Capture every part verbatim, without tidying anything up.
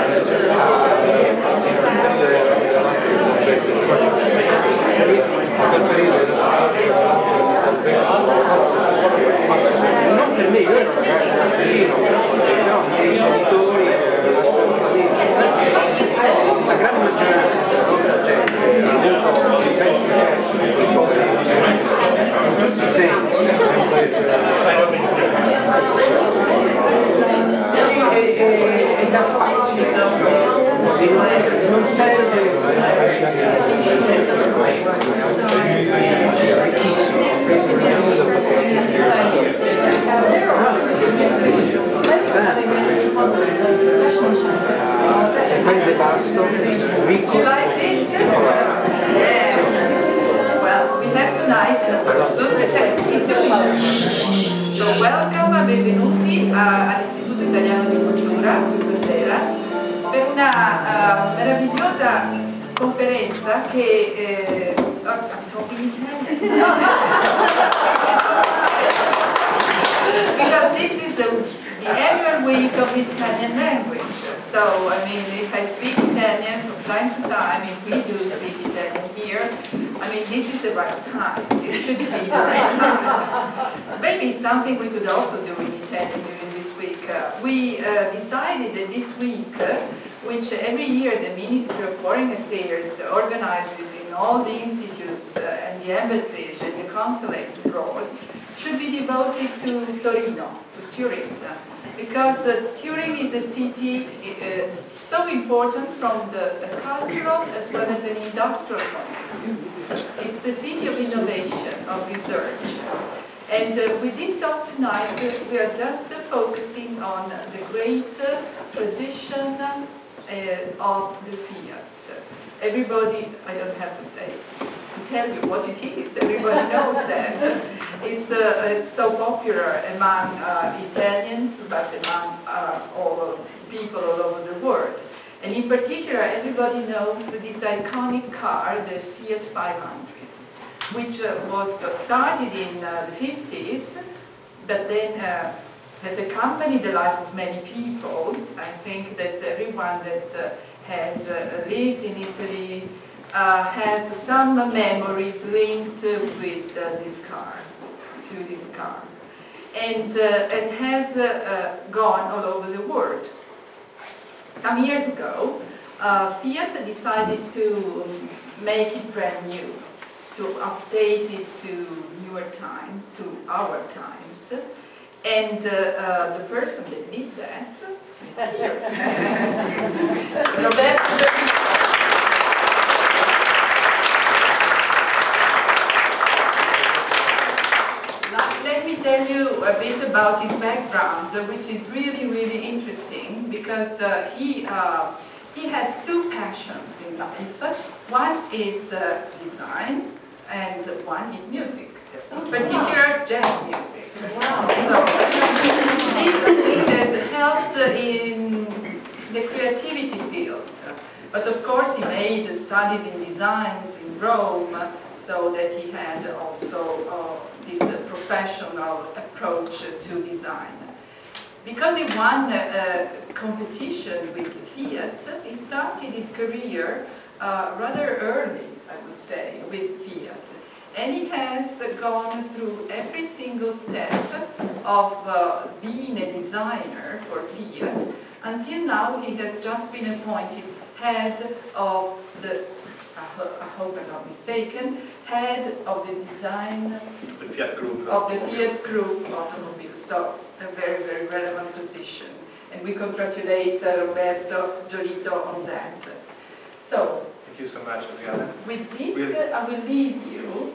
Non per me, io ero un ragazzino, però i miei genitori assolutamente, la gran maggioranza della gente ha avuto dei pezzi diversi di quei poveri, in tutti i sensi, sì, e, e, e da spazio, non serve ricchissimo, un paese vasto, ricco. Well, we have tonight a person that has history. So welcome, benvenuti all'Istituto Italiano di Cultura questa sera per una uh, meravigliosa conferenza che eh, oh, I'm talking Italian. Because this is the, the annual week of Italian language. So, I mean, if I speak Italian from time to time, if we do speak Italian here, I mean, this is the right time. This should be the right time. Maybe something we could also do in Italian during this week. Uh, we uh, decided that this week, uh, which every year the Ministry of Foreign Affairs organizes in all the institutes uh, and the embassies and the consulates abroad, should be devoted to Torino, to Turin. Because uh, Turin is a city uh, so important from the, the cultural as well as an industrial point of view. It's a city of innovation, of research. And uh, with this talk tonight, uh, we are just uh, focusing on the great uh, tradition uh, of the FIAT. Everybody, I don't have to say, to tell you what it is, everybody knows that. It's, uh, it's so popular among uh, Italians, but among uh, all people all over the world. And in particular, everybody knows this iconic car, the Fiat five hundred, which uh, was uh, started in uh, the fifties, but then uh, has accompanied the life of many people. I think that everyone that uh, has uh, lived in Italy uh, has some memories linked uh, with uh, this car. To this car, and, uh, and has uh, uh, gone all over the world. Some years ago, uh, Fiat decided to make it brand new, to update it to newer times, to our times, and uh, uh, the person that did that is here. Roberto. Let me tell you a bit about his background, which is really, really interesting, because uh, he, uh, he has two passions in life. One is uh, design, and one is music, in particular jazz music. Wow. So, this thing has helped in the creativity field. But of course, he made studies in designs in Rome, so that he had also uh, this uh, professional approach to design. Because he won a, a competition with Fiat, he started his career uh, rather early, I would say, with Fiat. And he has uh, gone through every single step of uh, being a designer for Fiat. Until now, he has just been appointed head of the, I, ho I hope I'm not mistaken, head of the design the Fiat Group of the Fiat Group automobiles. So a very, very relevant position. And we congratulate uh, Roberto, Giolito on that. So, thank you so much, Adriana. With this, We'll... uh, I will leave you.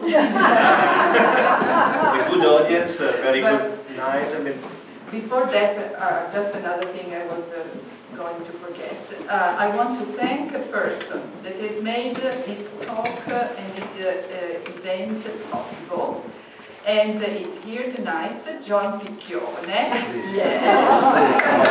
A good audience, a very but good night. I mean, before that, uh, just another thing I was uh, going to forget. Uh, I want to thank a person that has made uh, this talk uh, and this uh, uh, event possible. And uh, it's here tonight, uh, John Piccione. Yes.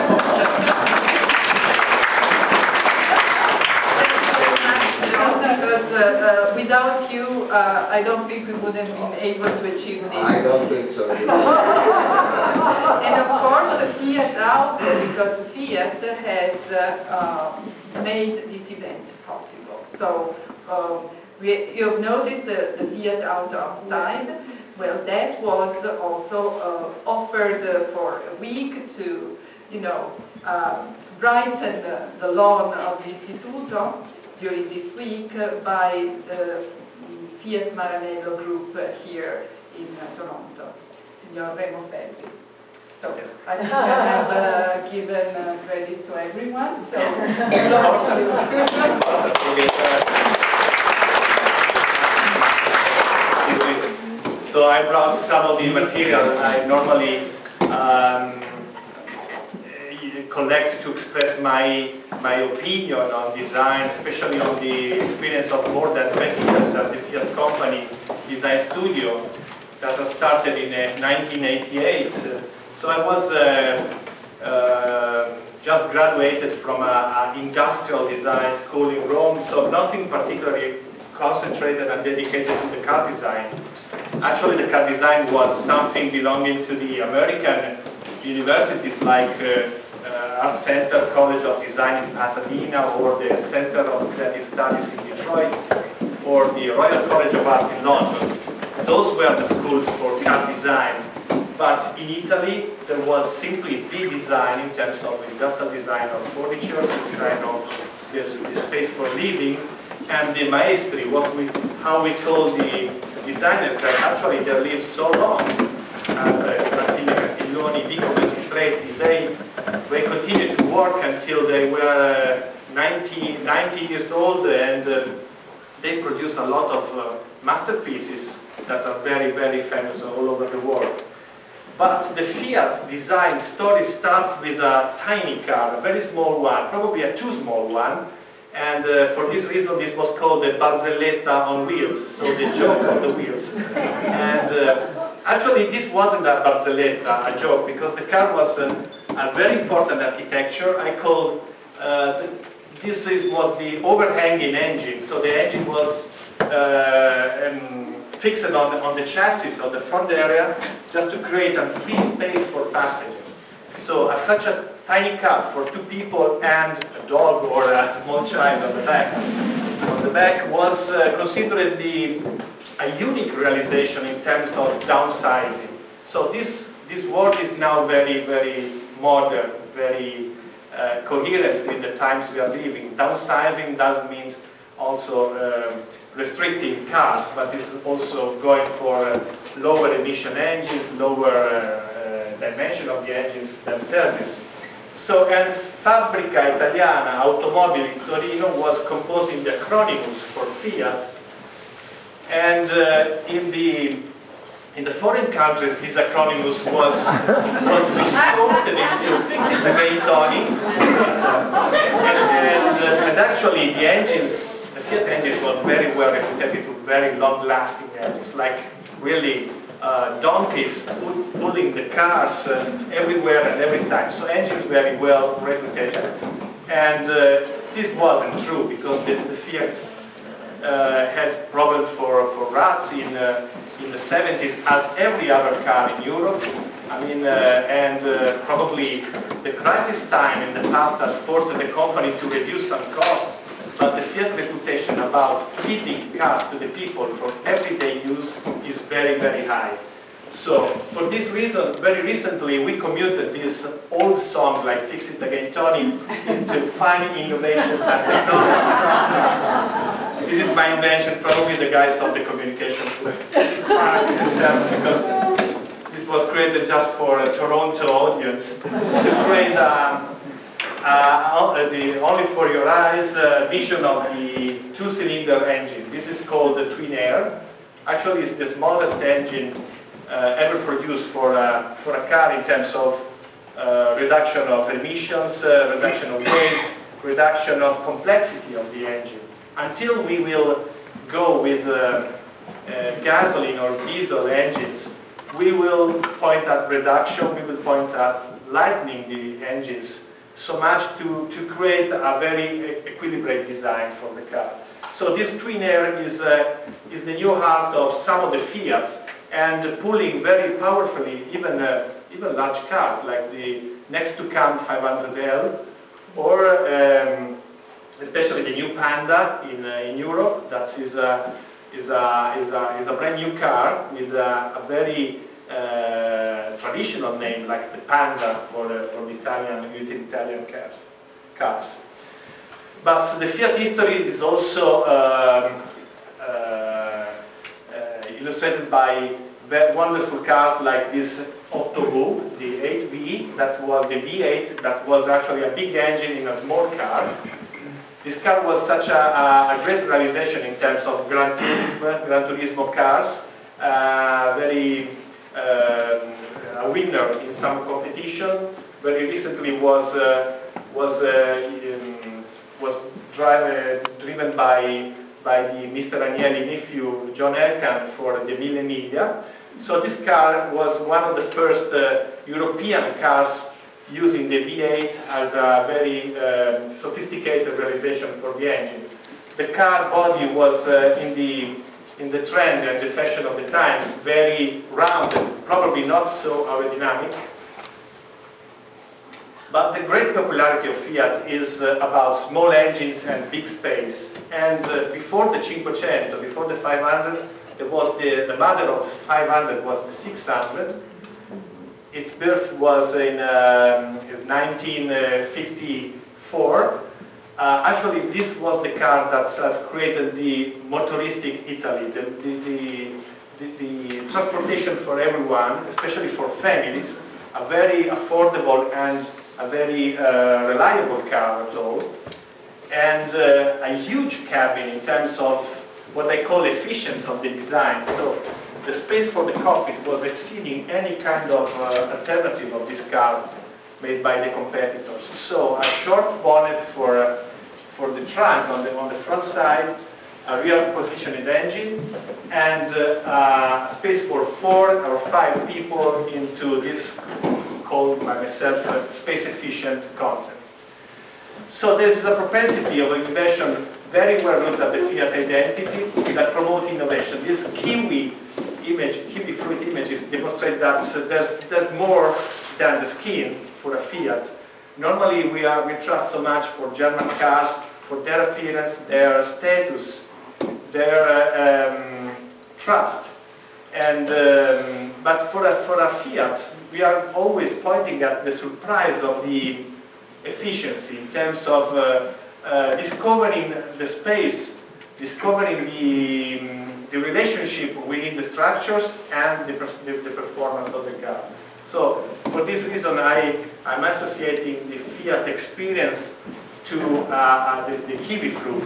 John, because because uh, uh, without you, uh, I don't think we would have been able to achieve this. I don't think so. And of course, the Fiat Auto, because Fiat has uh, uh, made this event possible. So uh, we, you have noticed the, the Fiat Auto outside. Well, that was also uh, offered uh, for a week to, you know, uh, brighten uh, the lawn of the Istituto during this week uh, by the Fiat Maranello group uh, here in uh, Toronto, Signor Remo Felli. So I think I have uh, given uh, credit to everyone, so So I brought some of the material I normally um, collect to express my my opinion on design, especially on the experience of more than twenty years at the Fiat company design studio that was started in uh, nineteen eighty-eight. So I was uh, uh, just graduated from an industrial design school in Rome, so nothing particularly concentrated and dedicated to the car design. Actually, the car design was something belonging to the American universities like uh, uh, Art Center, College of Design in Pasadena, or the Center of Creative Studies in Detroit, or the Royal College of Art in London. Those were the schools for car design. But in Italy, there was simply the design in terms of industrial design of furniture, the design of the, the space for living, and the maestri, what we, how we call the designers that actually they live so long, as Martino Castiglioni, Vico Magistretti, they, they continued to work until they were uh, ninety, ninety years old, and uh, they produce a lot of uh, masterpieces that are very, very famous all over the world. But the Fiat design story starts with a tiny car, a very small one, probably a too small one, and uh, for this reason this was called the Barzelletta on wheels, so the joke on the wheels. And uh, actually this wasn't a Barzelletta, a joke, because the car was an, a very important architecture. I call, uh, the, this is, was the overhanging engine, so the engine was uh, um, fixed on the, on the chassis of the front area just to create a free space for passengers. So uh, such a tiny car for two people and a dog or a small child on the back. On the back was uh, considered the, a unique realization in terms of downsizing. So this, this word is now very, very modern, very uh, coherent with the times we are living. Downsizing doesn't mean also um, restricting cars, but it's also going for uh, lower emission engines, lower uh, uh, dimension of the engines themselves. So, and Fabbrica Italiana Automobili in Torino was composing the acronyms for Fiat, and uh, in the in the foreign countries this acronyms was was distorted into Fixit Gaetoni, and, and, uh, and actually the engines. The Fiat engines were very well reputed to very long-lasting engines, like really uh, donkeys pulling the cars uh, everywhere and every time. So engines very well reputed. And uh, this wasn't true because the, the Fiat uh, had problems for, for rats in, uh, in the seventies, as every other car in Europe. I mean, uh, and uh, probably the crisis time in the past has forced the company to reduce some costs. But the Fiat reputation about feeding cars to the people for everyday use is very, very high. So, for this reason, very recently we commuted this old song like Fixit Gaetoni into fine innovations and technology. This is my invention, probably the guys of the communication because this was created just for a Toronto audience to create a Uh, the only for your eyes uh, vision of the two-cylinder engine. This is called the Twin Air. Actually, it's the smallest engine uh, ever produced for a, for a car in terms of uh, reduction of emissions, uh, reduction of weight, reduction of complexity of the engine. Until we will go with uh, uh, gasoline or diesel engines, we will point at reduction, we will point at lightening the engines so much to, to create a very equilibrated design for the car. So this twin air is, uh, is the new heart of some of the Fiats, and pulling very powerfully even, uh, even large cars like the next to come five hundred L, or um, especially the new Panda in, uh, in Europe. That is a, is, a, is, a, is a brand new car with a, a very uh, traditional name like the Panda for, uh, for the Italian, utilitarian cars. cars. But the Fiat history is also um, uh, uh, illustrated by very wonderful cars like this Otto, the eight V, that was the V eight, that was actually a big engine in a small car. This car was such a, a, a great realization in terms of Gran Turismo, Gran Turismo cars, uh, very uh, a winner in some competition. Very recently was uh, was uh, um, was drive, uh, driven by by the Mister Agnelli nephew John Elkann for the Mille Miglia. So this car was one of the first uh, European cars using the V eight as a very uh, sophisticated realization for the engine. The car body was uh, in the in the trend and the fashion of the times, very rounded, probably not so aerodynamic. But the great popularity of Fiat is uh, about small engines and big space. And uh, before the Cinquecento, before the five hundred, there was the, the mother of the five hundred was the six hundred. Its birth was in um, nineteen fifty-four. Uh, actually, this was the car that has created the motoristic Italy, the, the, the, the, the transportation for everyone, especially for families, a very affordable and a very uh, reliable car at all, and uh, a huge cabin in terms of what I call efficiency of the design. So the space for the cockpit was exceeding any kind of uh, alternative of this car made by the competitors. So a short bonnet for uh, for the trunk on the on the front side, a rear positioned engine, and uh, uh, space for four or five people into this called by myself a space efficient concept. So there is a propensity of innovation very well rooted at the Fiat identity that promote innovation. This Kiwi image, Kiwi fruit images demonstrate that uh, there's, there's more than the skin for a Fiat. Normally we are we trust so much for German cars, for their appearance, their status, their uh, um, trust. And um, but for a, for a Fiat, we are always pointing at the surprise of the efficiency in terms of uh, uh, discovering the space, discovering the, um, the relationship within the structures and the, the, the performance of the car. So for this reason, I, I'm associating the Fiat experience to uh, uh, the, the kiwi fruit,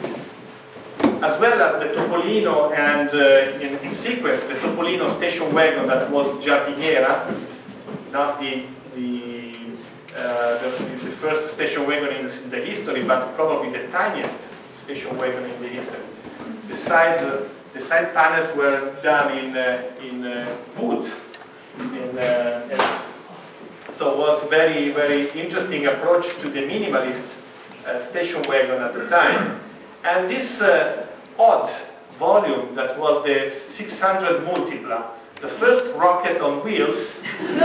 as well as the Topolino and uh, in, in sequence the Topolino station wagon that was Giardiniera, not the the, uh, the, the first station wagon in, in the history, but probably the tiniest station wagon in the history. The side uh, the side panels were done in uh, in uh, wood, in, uh, and so it was very very interesting approach to the minimalist uh, station wagon at the time. And this uh, odd volume that was the six hundred Multipla, the first rocket on wheels,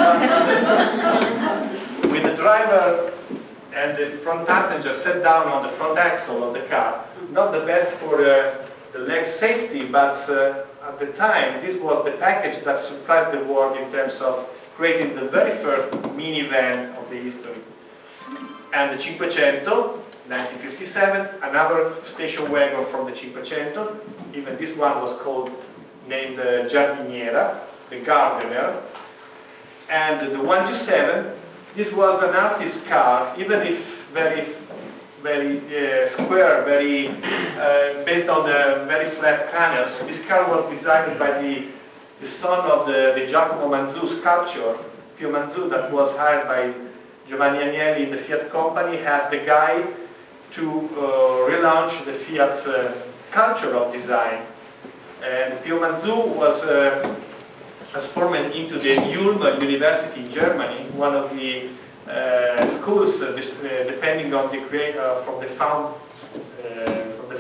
with the driver and the front passenger sat down on the front axle of the car. Not the best for uh, the leg safety, but uh, at the time this was the package that surprised the world in terms of creating the very first minivan of the history. And the Cinquecento, nineteen fifty-seven, another station wagon from the Cinquecento. Even this one was called, named uh, Giardiniera, the gardener. And the one twenty-seven, this was an artist's car, even if very, very uh, square, very uh, based on the very flat panels. This car was designed by the, the son of the, the Giacomo Manzù sculptor, Pio Manzù, that was hired by Giovanni Agnelli in the Fiat company, as the guy to uh, relaunch the Fiat uh, culture of design. And Pio Manzù was uh, transformed into the Ulm University in Germany, one of the uh, schools uh, this, uh, depending on the creator uh, from the found uh, from the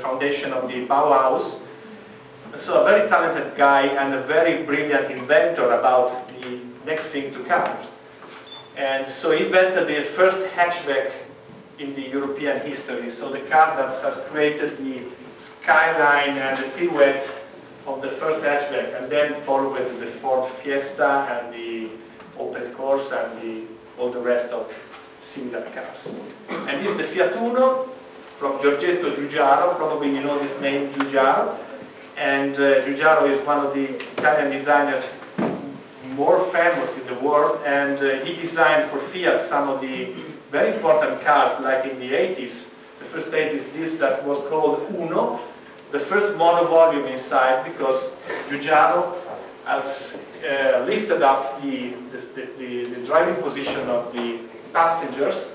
foundation of the Bauhaus. So a very talented guy and a very brilliant inventor about the next thing to come. And so he invented the first hatchback in the European history. So the car that has created the skyline and the silhouette of the first hatchback, and then followed with the Ford Fiesta and the Opel Corsa and the, all the rest of similar cars. And this is the Fiat Uno from Giolito Giugiaro. Probably you know this name, Giugiaro. And uh, Giugiaro is one of the Italian designers more famous in the world, and uh, he designed for Fiat some of the very important cars, like in the eighties. The first eighties, this that was called Uno, the first monovolume inside, because Giugiaro has uh, lifted up the, the, the, the driving position of the passengers,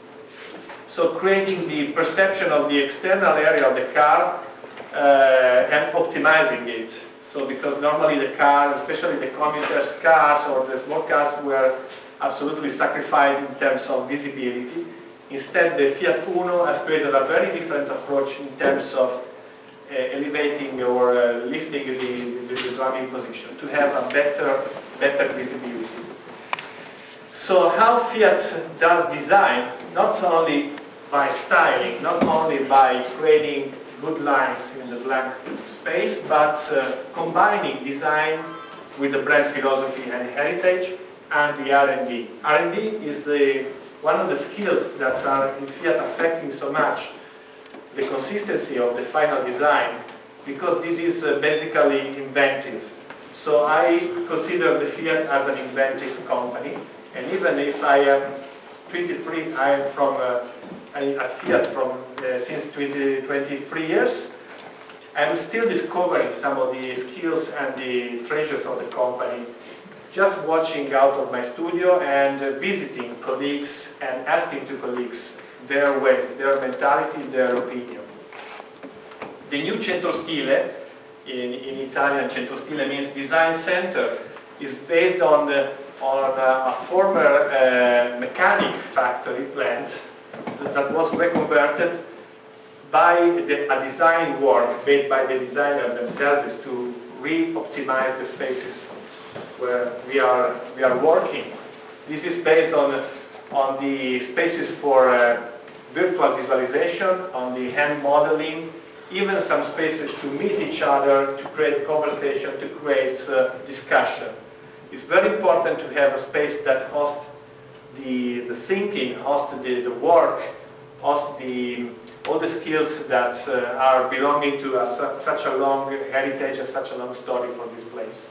so creating the perception of the external area of the car uh, and optimizing it. So because normally the car, especially the commuters' cars or the small cars, were absolutely sacrificed in terms of visibility. Instead, the Fiat Uno has created a very different approach in terms of uh, elevating or uh, lifting the, the, the driving position to have a better, better visibility. So how Fiat does design, not only by styling, not only by creating good lines in the blank space, but uh, combining design with the brand philosophy and heritage and the R and D. R and D is the, one of the skills that are in Fiat affecting so much the consistency of the final design, because this is uh, basically inventive. So I consider the Fiat as an inventive company, and even if I am twenty-three, I am from uh, at Fiat from uh, since twenty, twenty-three years. I'm still discovering some of the skills and the treasures of the company, just watching out of my studio and uh, visiting colleagues and asking to colleagues their ways, their mentality, their opinion. The new Centro Stile, in, in Italian Centro Stile means design center, is based on, the, on a, a former uh, mechanic factory plant that was reconverted by the, a design work made by the designers themselves to re-optimize the spaces where we are, we are working. This is based on, on the spaces for uh, virtual visualization, on the hand modeling, even some spaces to meet each other, to create conversation, to create uh, discussion. It's very important to have a space that hosts the, the thinking, hosts the, the work, hosts the, all the skills that uh, are belonging to a, su such a long heritage and such a long story for this place.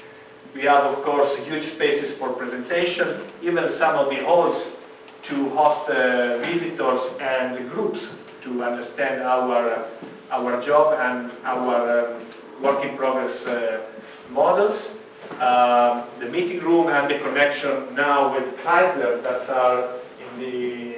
We have, of course, huge spaces for presentation, even some of the halls to host uh, visitors and groups to understand our, our job and our um, work in progress uh, models. Uh, the meeting room and the connection now with Chrysler that are in the,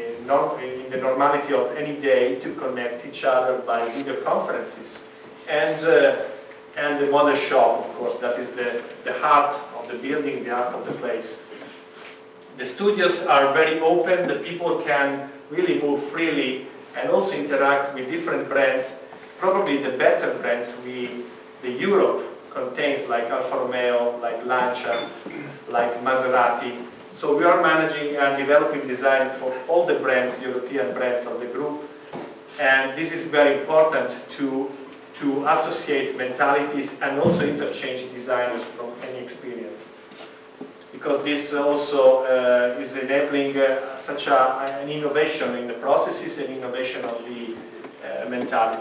in the normality of any day to connect each other by video conferences. And, uh, and the model shop, of course, that is the, the heart of the building, the heart of the place. The studios are very open, the people can really move freely and also interact with different brands, probably the better brands we, the Europe contains, like Alfa Romeo, like Lancia, like Maserati. So we are managing and developing design for all the brands, European brands of the group. And this is very important to, to associate mentalities and also interchange designers from any experience. Because this also uh, is enabling uh, such a, an innovation in the processes and innovation of the uh, mentality.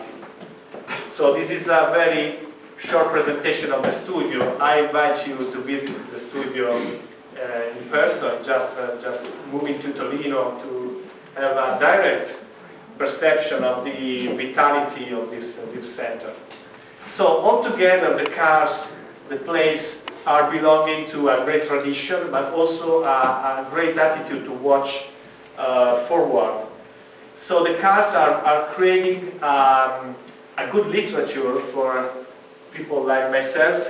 So this is a very short presentation of the studio. I invite you to visit the studio uh, in person, just, uh, just moving to Torino to have a direct perception of the vitality of this, uh, this center. So altogether the cars, the place, are belonging to a great tradition, but also a, a great attitude to watch uh, forward. So the cars are, are creating um, a good literature for people like myself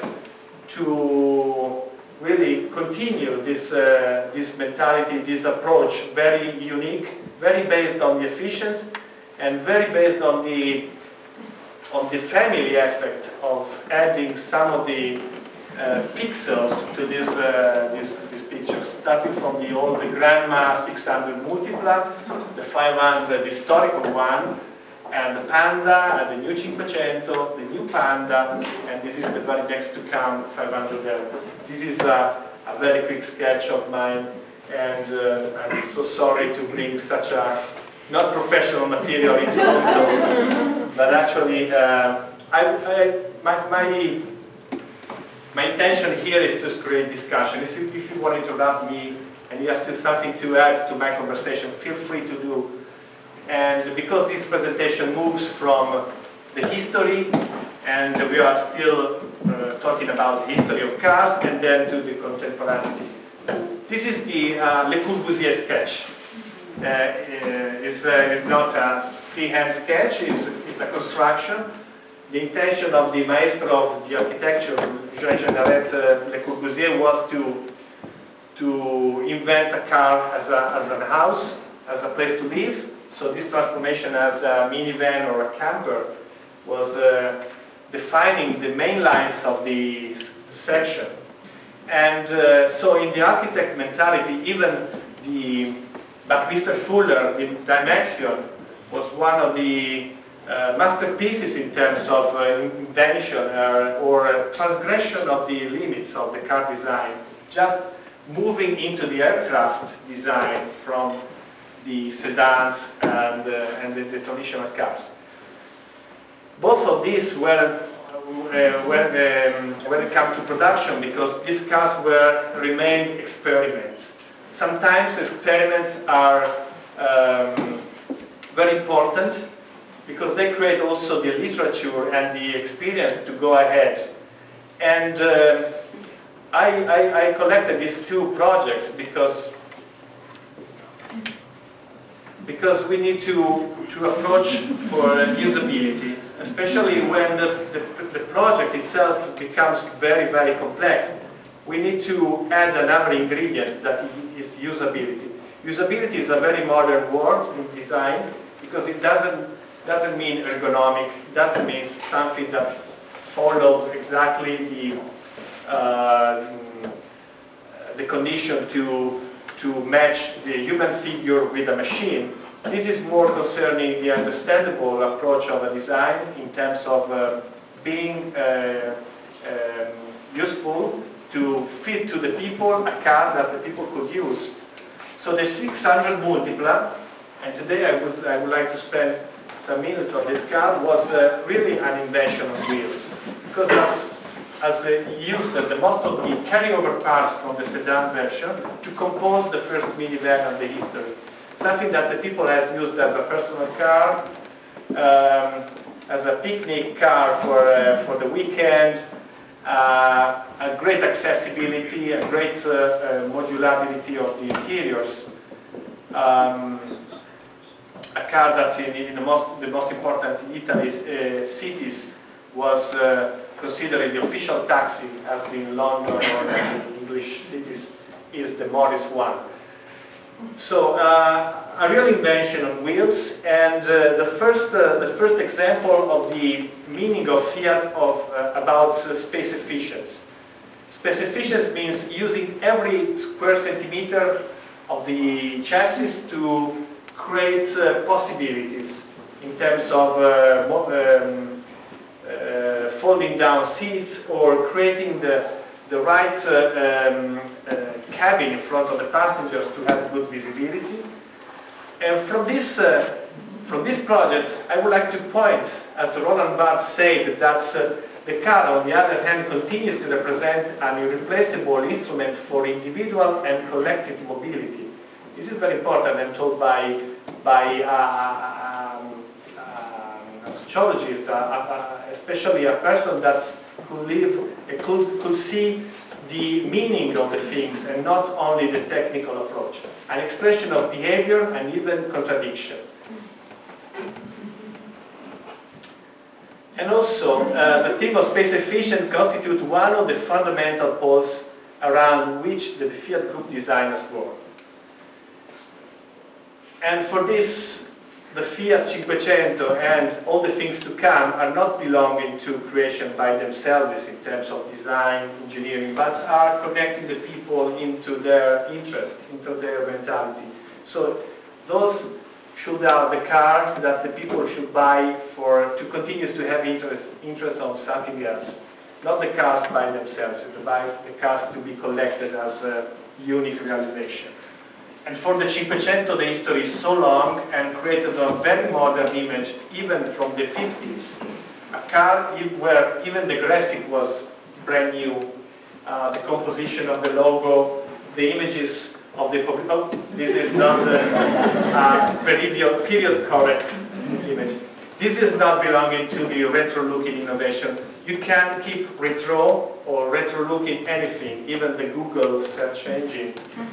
to really continue this, uh, this mentality, this approach, very unique, very based on the efficiency and very based on the on the family effect of adding some of the uh, pixels to this, uh, this, this picture, starting from the old the Grandma six hundred Multipla, the five hundred historical one, and the Panda, and the new Cinquecento, the new Panda, and this is the very next to come five hundred L. This is a, a very quick sketch of mine, and uh, I'm so sorry to bring such a not professional material into Cultura, but actually, uh, I, I, my, my, my intention here is to create discussion. If you, if you want to interrupt me and you have to, something to add to my conversation, feel free to do. And because this presentation moves from the history, and we are still uh, talking about the history of cars, and then to the contemporaneity. This is the uh, Le Corbusier sketch. Uh, it's, uh, it's not a freehand sketch, it's, it's a construction. The intention of the maestro of the architecture, Jean-Generet uh, Le Corbusier, was to, to invent a car as a, as a house, as a place to live. So this transformation as a minivan or a camper was uh, defining the main lines of the section. And uh, so in the architect mentality, even the But Mister Fuller, the Dimension, was one of the uh, masterpieces in terms of uh, invention uh, or uh, transgression of the limits of the car design, just moving into the aircraft design from the sedans and, uh, and the, the traditional cars. Both of these were, uh, when, um, when it comes to production, because these cars were remained experiments. Sometimes experiments are um, very important because they create also the literature and the experience to go ahead. And uh, I, I, I collected these two projects because because we need to, to approach for usability, especially when the, the, the project itself becomes very, very complex. We need to add another ingredient that is usability. Usability is a very modern word in design because it doesn't, doesn't mean ergonomic, it doesn't mean something that followed exactly the, uh, the condition to, to match the human figure with a machine. This is more concerning the understandable approach of a design in terms of uh, being uh, um, useful to fit to the people a car that the people could use. So the six hundred Multipla, and today I would, I would like to spend some minutes on this car, was uh, really an invention on wheels. Because as, as uh, used uh, the most of the carryover parts from the sedan version to compose the first minivan of the history. Something that the people has used as a personal car, um, as a picnic car for, uh, for the weekend, Uh, a great accessibility, a great uh, uh, modularity of the interiors. Um, a car that's in, in the, most, the most important Italy uh, cities was uh, considered the official taxi, as in London or in English cities, is the Morris one. So uh, a real invention on wheels, and uh, the first uh, the first example of the meaning of Fiat of uh, about uh, space efficiency. Space efficiency means using every square centimeter of the chassis to create uh, possibilities in terms of uh, um, uh, folding down seats or creating the the right uh, um, uh, cabin in front of the passengers to have good visibility. And from this, uh, from this project, I would like to point, as Roland Barthes said, that uh, the car, on the other hand, continues to represent an irreplaceable instrument for individual and collective mobility. This is very important, I'm told by, by uh, um, uh, a sociologist, uh, uh, especially a person that's could live, uh, could, could see the meaning of the things and not only the technical approach. An expression of behavior and even contradiction. And also, uh, the theme of space efficient constitutes one of the fundamental poles around which the Fiat Group design was born. And for this, the Fiat five hundred and all the things to come are not belonging to creation by themselves in terms of design, engineering, but are connecting the people into their interest, into their mentality. So those should have the car that the people should buy for to continue to have interest interest on something else. Not the cars by themselves, to buy the cars to be collected as a unique realization. And for the five hundred, the history is so long and created a very modern image, even from the fifties. A car where even the graphic was brand new, uh, the composition of the logo, the images of the public. Oh, this is not a, a period, period correct image. This is not belonging to the retro-looking innovation. You can keep retro or retro-looking anything, even the Google search engine.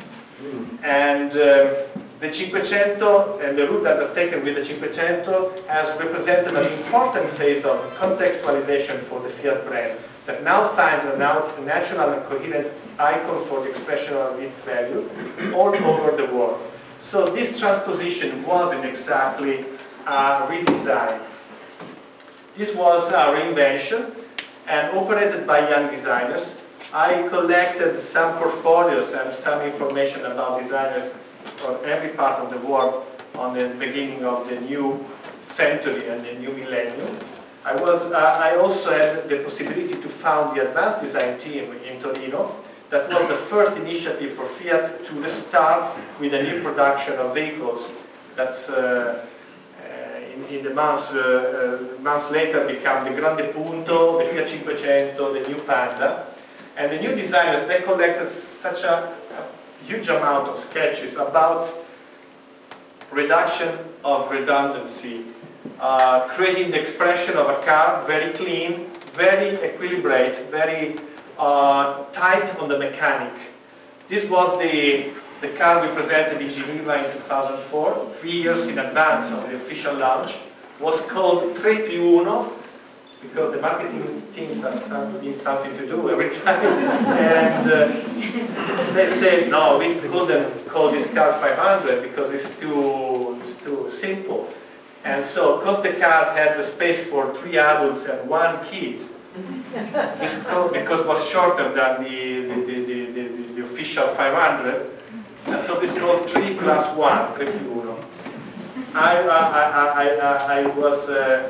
And uh, the five hundred and the route that I've taken with the five hundred has represented an important phase of contextualization for the Fiat brand that now finds a now natural and coherent icon for the expression of its value all over the world. So this transposition wasn't exactly a redesign. This was a reinvention and operated by young designers. I collected some portfolios and some information about designers from every part of the world on the beginning of the new century and the new millennium. I, was, uh, I also had the possibility to found the advanced design team in Torino. That was the first initiative for Fiat to restart with a new production of vehicles that uh, uh, in, in the months, uh, uh, months later became the Grande Punto, the Fiat five hundred, the new Panda. And the new designers, they collected such a, a huge amount of sketches about reduction of redundancy, uh, creating the expression of a car very clean, very equilibrated, very uh, tight on the mechanic. This was the, the car we presented in Geneva in two thousand four, three years in advance of the official launch. It was called three più uno, because the marketing teams have some, need something to do every time. And uh, they said, no, we couldn't call this car five hundred because it's too, it's too simple. And so, because the car had the space for three adults and one kid, it's called, because it was shorter than the, the, the, the, the, the official five hundred, and so it's called three plus one, three più uno. I, I, I, I, I was uh,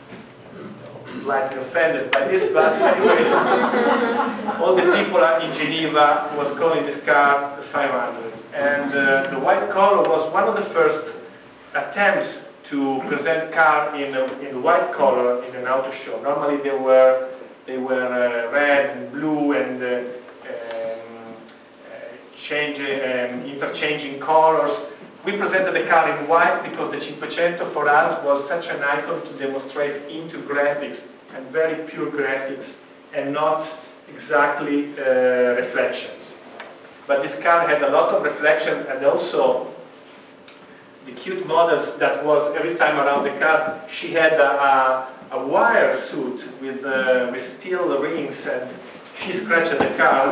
slightly offended by this, but anyway, all the people in Geneva was calling this car the five hundred. And uh, the white color was one of the first attempts to present car in, a, in white color in an auto show. Normally they were, they were uh, red and blue and uh, um, uh, change, um, interchanging colors. We presented the car in white because the five hundred for us was such an icon to demonstrate into graphics and very pure graphics and not exactly uh, reflections. But this car had a lot of reflection, and also the cute models that was every time around the car, she had a, a, a wire suit with, uh, with steel rings, and she scratched the car.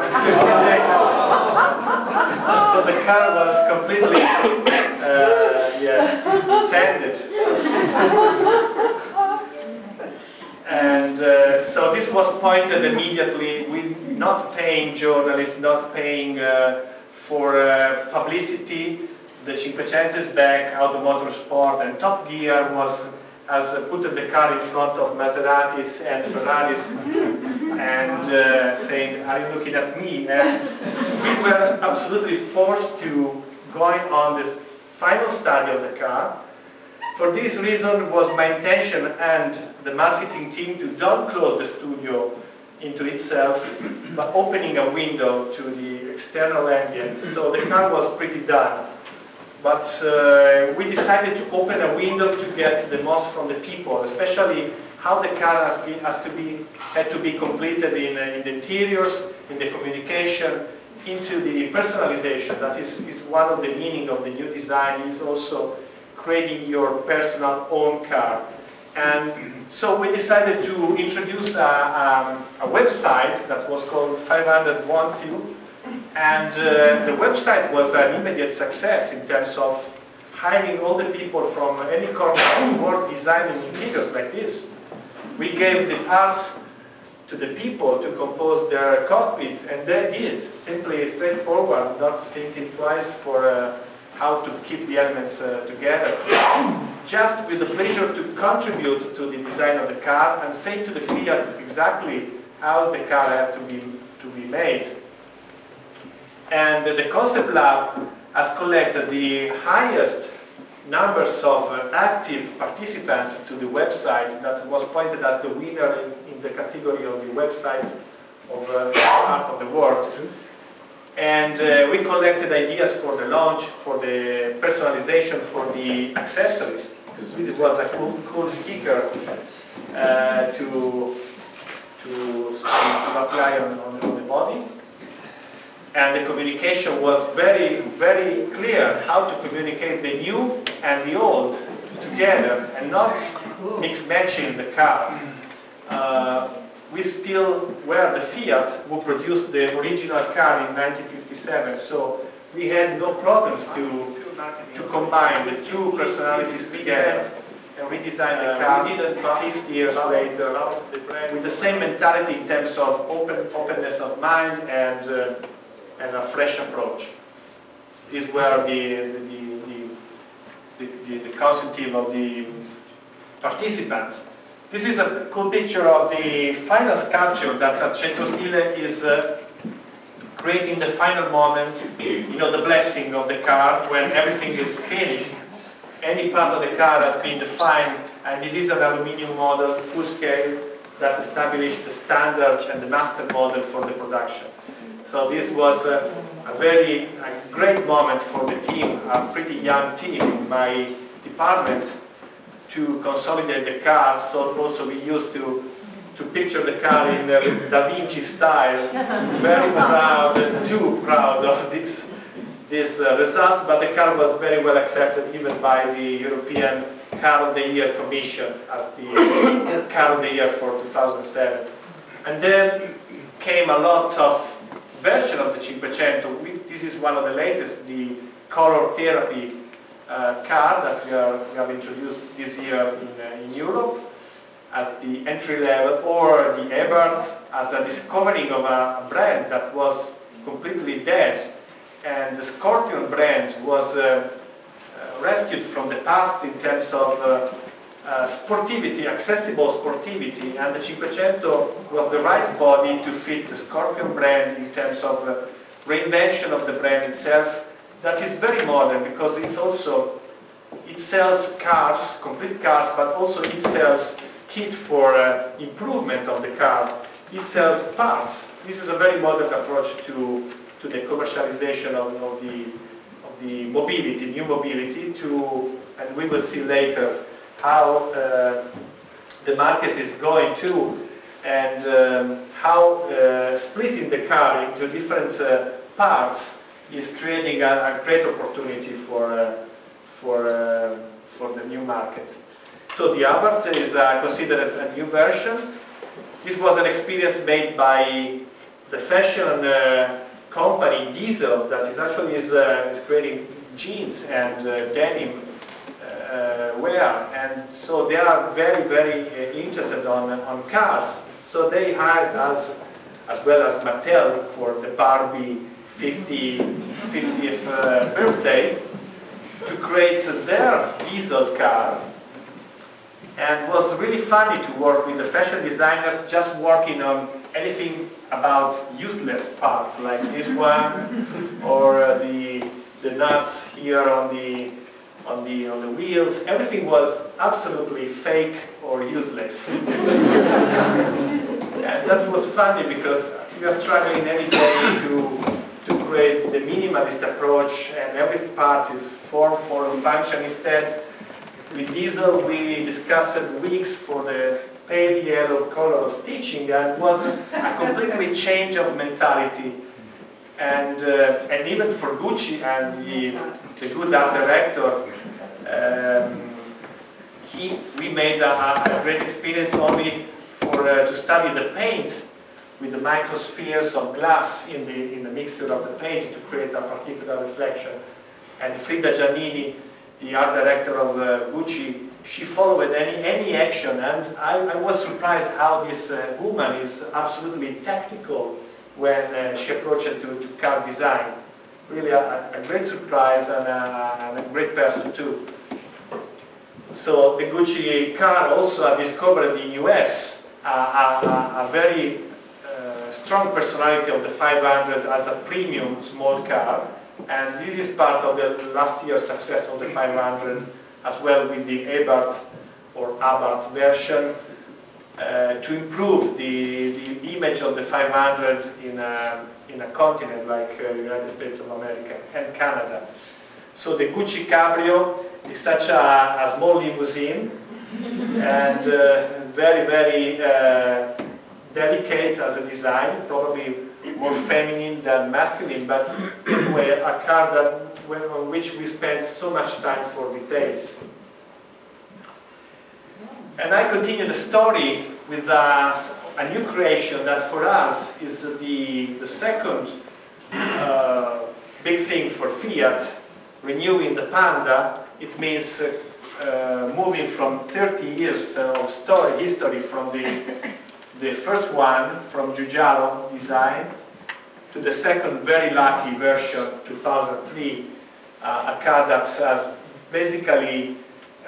So the car was completely uh, yeah, sanded. And uh, so this was pointed immediately, with not paying journalists, not paying uh, for uh, publicity. The five hundred is back, Auto Motorsport, and Top Gear was has uh, put the car in front of Maseratis and Ferraris and uh, saying, are you looking at me? And we were absolutely forced to going on the final study of the car. For this reason was my intention and the marketing team to don't close the studio into itself, but opening a window to the external ambient. So the car was pretty done. But uh, we decided to open a window to get the most from the people, especially how the car has, been, has to be, had to be completed in, uh, in the interiors, in the communication, into the personalization. That is, is one of the meaning of the new design, is also creating your personal own car. And so we decided to introduce a, um, a website that was called five hundred Wants You. And uh, the website was an immediate success in terms of hiring all the people from any corner of the world designing interiors like this. We gave the parts to the people to compose their cockpit, and they did, simply straightforward, not thinking twice for uh, how to keep the elements uh, together. Just with the pleasure to contribute to the design of the car and say to the Fiat exactly how the car had to be, to be made. And uh, the Concept Lab has collected the highest numbers of uh, active participants to the website that was pointed as the winner in, in the category of the websites of uh, part of the world. And uh, we collected ideas for the launch, for the personalization, for the accessories. It was a cool, cool sticker uh, to, to, to apply on, on, on the body. And the communication was very, very clear how to communicate the new and the old together and not mix matching the car. Uh, we still were the Fiat who produced the original car in nineteen fifty-seven, so we had no problems to, to combine the two personalities together and redesign the car fifty years later with the same mentality in terms of open, openness of mind and uh, and a fresh approach. These were the, the, the, the, the, the constitutive of the participants. This is a cool picture of the final sculpture that at Centro Stile is uh, creating the final moment, you know, the blessing of the car when everything is finished. Any part of the car has been defined, and this is an aluminium model, full scale, that established the standard and the master model for the production. So this was a, a very a great moment for the team, a pretty young team in my department, to consolidate the car. So also we used to to picture the car in uh, Da Vinci style. Very proud, too proud of this this uh, result. But the car was very well accepted even by the European Car of the Year Commission as the Car of the Year for two thousand seven. And then came a lot of version of the Cinquecento. We, this is one of the latest, the color therapy uh, car that we, are, we have introduced this year in, uh, in Europe as the entry level, or the Ebert as a discovering of a, a brand that was completely dead. And the Scorpion brand was uh, uh, rescued from the past in terms of uh, Uh, sportivity, accessible sportivity, and the Cinquecento was the right body to fit the Scorpion brand in terms of uh, reinvention of the brand itself. That is very modern because it also it sells cars, complete cars, but also it sells kit for uh, improvement of the car. It sells parts. This is a very modern approach to to the commercialization of, of the of the mobility, new mobility. To and we will see later how uh, the market is going to, and um, how uh, splitting the car into different uh, parts is creating a, a great opportunity for uh, for uh, for the new market. So the Abarth is uh, considered a new version. This was an experience made by the fashion uh, company Diesel, that is actually is, uh, is creating jeans and uh, denim Uh, wear, and so they are very, very uh, interested on on cars. So they hired us, as well as Mattel, for the Barbie fiftieth uh, birthday, to create their diesel car. And it was really funny to work with the fashion designers, just working on anything about useless parts, like this one, or uh, the the nuts here on the on the on the wheels. Everything was absolutely fake or useless. And that was funny because we are struggling every day to to create the minimalist approach, and every part is form for function. Instead, with Diesel we discussed weeks for the pale yellow color of stitching, and it was a completely change of mentality. And uh, and even for Gucci and the the good art director, um, he we made a, a great experience only for uh, to study the paint with the microspheres of glass in the in the mixture of the paint to create a particular reflection. And Frida Giannini the art director of uh, Gucci, she followed any, any action, and I, I was surprised how this uh, woman is absolutely tactical when uh, she approached to, to car design. Really a, a great surprise and a, and a great person too. So the Gucci car also discovered in the U S a, a, a very uh, strong personality of the five hundred as a premium small car, and this is part of the last year's success of the five hundred as well, with the Abarth or Abarth version uh, to improve the, the image of the five hundred in a, in a continent like uh, the United States of America and Canada. So the Gucci Cabrio is such a, a small limousine and uh, very, very uh, delicate as a design, probably more feminine than masculine, but anyway, a car that, on which we spend so much time for details. And I continue the story with a, a new creation that for us is the, the second uh, big thing for Fiat, renewing the Panda. It means uh, uh, moving from thirty years of story history from the, the first one, from Giolito design, to the second very lucky version, two thousand three, uh, a car that has basically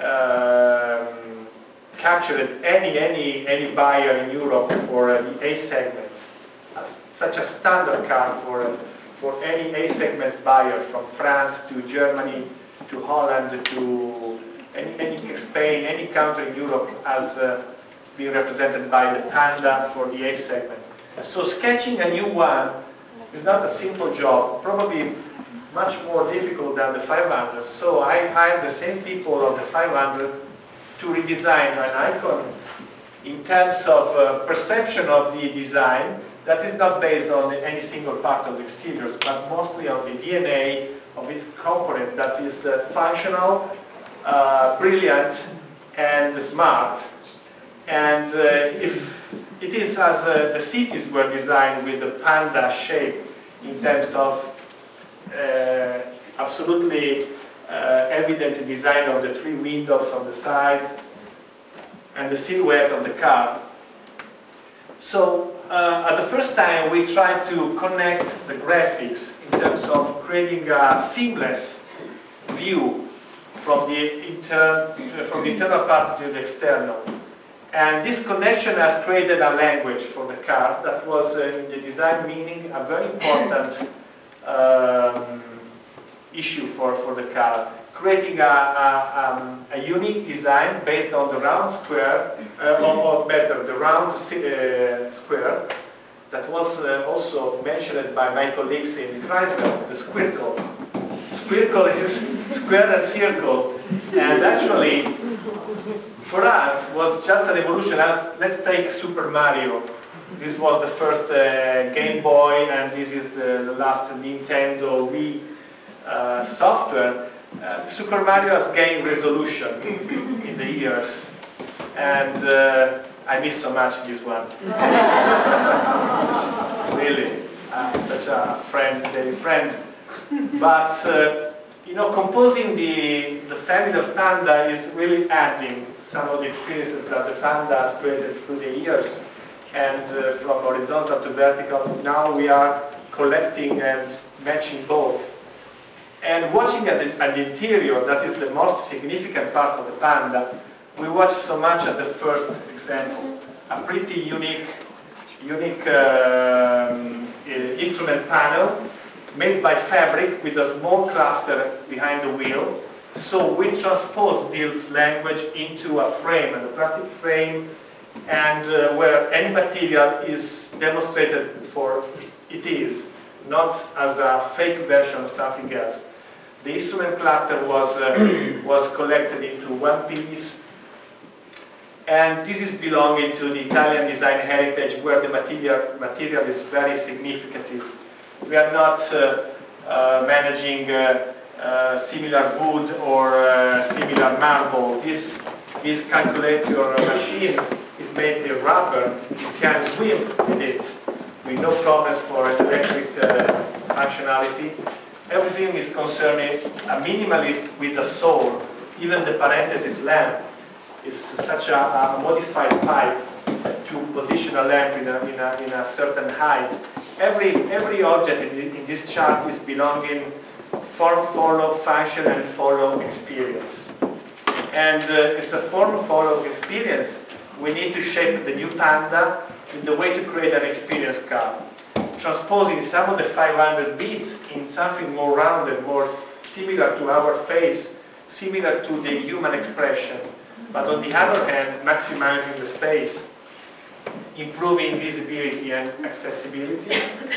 um, captured any, any, any buyer in Europe for uh, the A segment. Uh, such a standard car for, for any A segment buyer from France to Germany to Holland to any, any Spain, any country in Europe has uh, been represented by the Panda for the A segment. So sketching a new one is not a simple job, probably much more difficult than the five hundred. So I hired the same people of the five hundred to redesign an icon in terms of uh, perception of the design that is not based on any single part of the exteriors, but mostly on the D N A of its component that is uh, functional, uh, brilliant, and smart. And uh, if it is as uh, the cities were designed with the panda shape in terms of uh, absolutely uh, evident design of the three windows on the side and the silhouette of the car. So uh, at the first time we tried to connect the graphics in terms of creating a seamless view from the, inter from the internal part to the external. And this connection has created a language for the car that was, uh, in the design meaning, a very important um, issue for, for the car. Creating a, a, um, a unique design based on the round square, uh, or, or better, the round uh, square, that was uh, also mentioned by my colleagues in Chrysler, the squircle. Squircle is square and circle, and actually, for us, was just an evolution. As, let's take Super Mario. This was the first uh, Game Boy, and this is the, the last Nintendo Wii uh, software. Uh, Super Mario has gained resolution in the years, and uh, I miss so much this one. Really, uh, such a friend, very friend. But uh, you know, composing the the family of Panda is really adding some of the experiences that the Panda has created through the years, and uh, from horizontal to vertical. Now we are collecting and matching both. And watching at the, at the interior, that is the most significant part of the Panda, we watch so much at the first example. A pretty unique, unique um, instrument panel made by fabric with a small cluster behind the wheel. So we transpose this language into a frame, a plastic frame, and uh, where any material is demonstrated for it is, not as a fake version of something else. The instrument cluster was, uh, was collected into one piece, and this is belonging to the Italian design heritage, where the material, material is very significant. We are not uh, uh, managing uh, uh, similar wood or uh, similar marble. This, this calculator machine is made of rubber. You can swim with it with no problems for electric uh, functionality. everything is concerning a minimalist with a soul. Even the parenthesis lamp is such a, a modified pipe to position a lamp in a, in a, in a certain height. Every, every object in, in this chart is belonging form, follow, function, and follow experience. And uh, it's a form, follow experience. We need to shape the new Panda in the way to create an experience card, transposing some of the five hundred bits in something more rounded, more similar to our face, similar to the human expression, but on the other hand, maximizing the space, improving visibility and accessibility,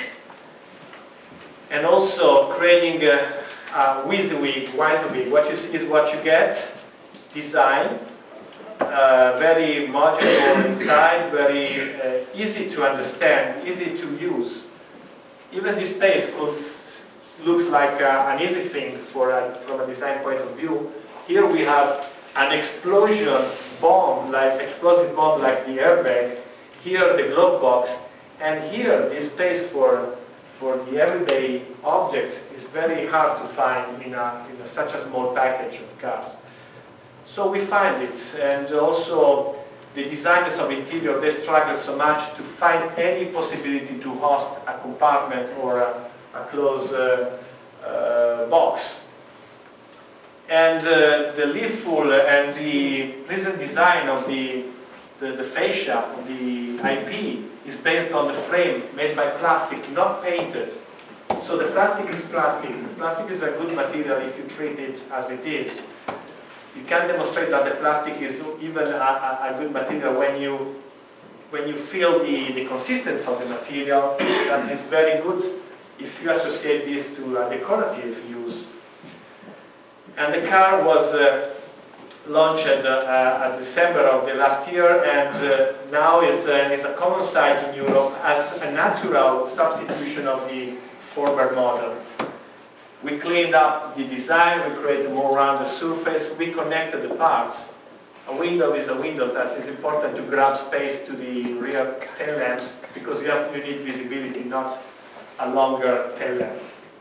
and also creating a, a WYSIWYG, WYSIWYG. What you see is what you get, design, uh, very modular inside, very uh, easy to understand, easy to use. Even this space looks, looks like uh, an easy thing for a, from a design point of view. Here we have an explosion bomb, like explosive bomb like the airbag. Here the glove box, and here this space for for the everyday objects is very hard to find in, a, in a, such a small package of cars. So we find it, and also the designers of interior, they struggle so much to find any possibility to host a compartment or a, a closed uh, uh, box. And uh, the leafful and the present design of the, the, the fascia, of the I P, is based on the frame made by plastic, not painted. So the plastic is plastic. The plastic is a good material if you treat it as it is. You can demonstrate that the plastic is even a, a, a good material when you when you feel the, the consistency of the material. That is very good if you associate this to a decorative use. And the car was uh, launched uh, at December of the last year, and uh, now is, uh, is a common sight in Europe as a natural substitution of the former model. We cleaned up the design, we created a more rounded surface, we connected the parts. A window is a window, that is important to grab space to the rear tail lamps, because you, have, you need visibility, not a longer tail lamp.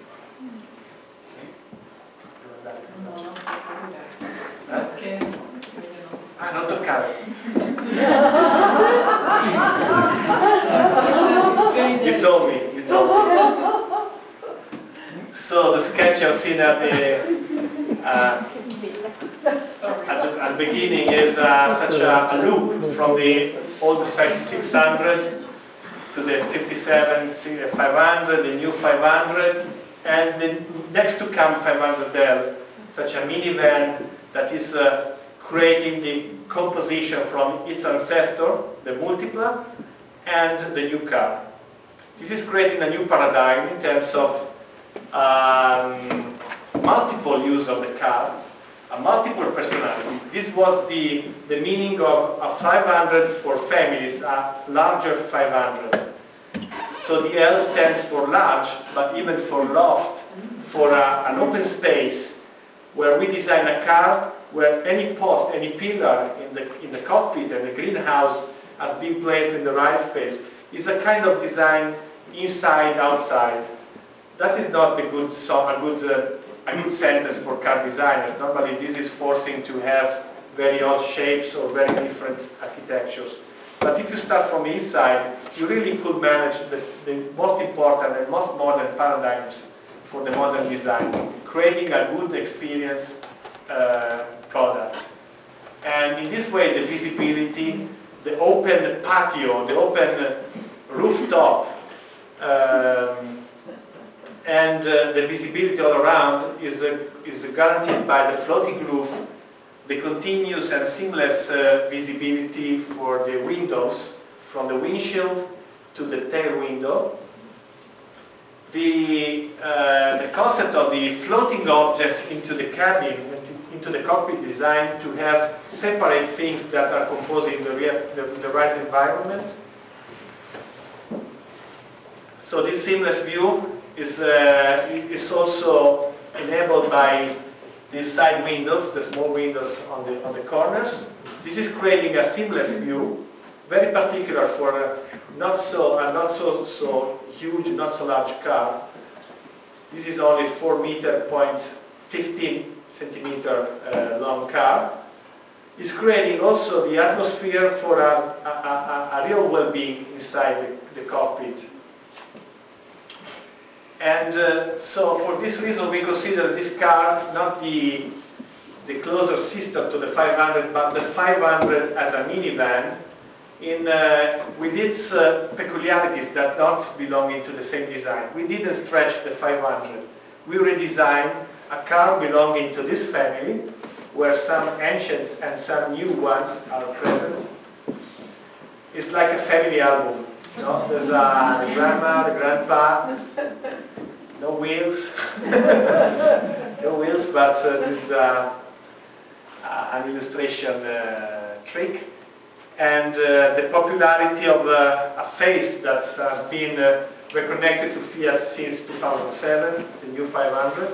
Ah, non toccare. You told me, you told me. So the sketch I've seen at the, uh, at the, at the beginning is uh, such a, a loop from the old six hundred to the fifty-seven five hundred, the new five hundred, and the next to come five hundred L, such a minivan that is uh, creating the composition from its ancestor, the Multipla, and the new car. This is creating a new paradigm in terms of um, multiple use of the car, a multiple personality. This was the, the meaning of a five hundred for families, a larger five hundred. So the L stands for large, but even for loft, for a, an open space where we design a car where any post, any pillar in the, in the cockpit and the greenhouse has been placed in the right space. It's a kind of design inside, outside. That is not a good, so, a good, uh, a good sentence for car designers. Normally this is forcing to have very odd shapes or very different architectures. But if you start from the inside, you really could manage the, the most important and most modern paradigms for the modern design, creating a good experience uh, product. And in this way, the visibility, the open patio, the open rooftop, um, and uh, the visibility all around is, uh, is guaranteed by the floating roof, the continuous and seamless uh, visibility for the windows, from the windshield to the tail window. The, uh, the concept of the floating objects into the cabin, into the cockpit design, to have separate things that are composing the, the, the right environment. So this seamless view is, uh, is also enabled by these side windows, the small windows on the, on the corners. This is creating a seamless view, very particular for a not so, a not so, so huge, not so large car. This is only four meter point fifteen centimeter uh, long car. It's creating also the atmosphere for a, a, a, a real well-being inside the, the cockpit. And uh, so for this reason we consider this car not the, the closer sister to the five hundred, but the five hundred as a minivan in, uh, with its uh, peculiarities that don't belong to the same design. We didn't stretch the five hundred. We redesigned a car belonging to this family where some ancients and some new ones are present. It's like a family album. You know? There's a the grandma, the grandpa, no wheels, no wheels, but uh, this is uh, uh, an illustration uh, trick. And uh, the popularity of uh, a face that has been uh, reconnected to Fiat since two thousand seven, the new five hundred.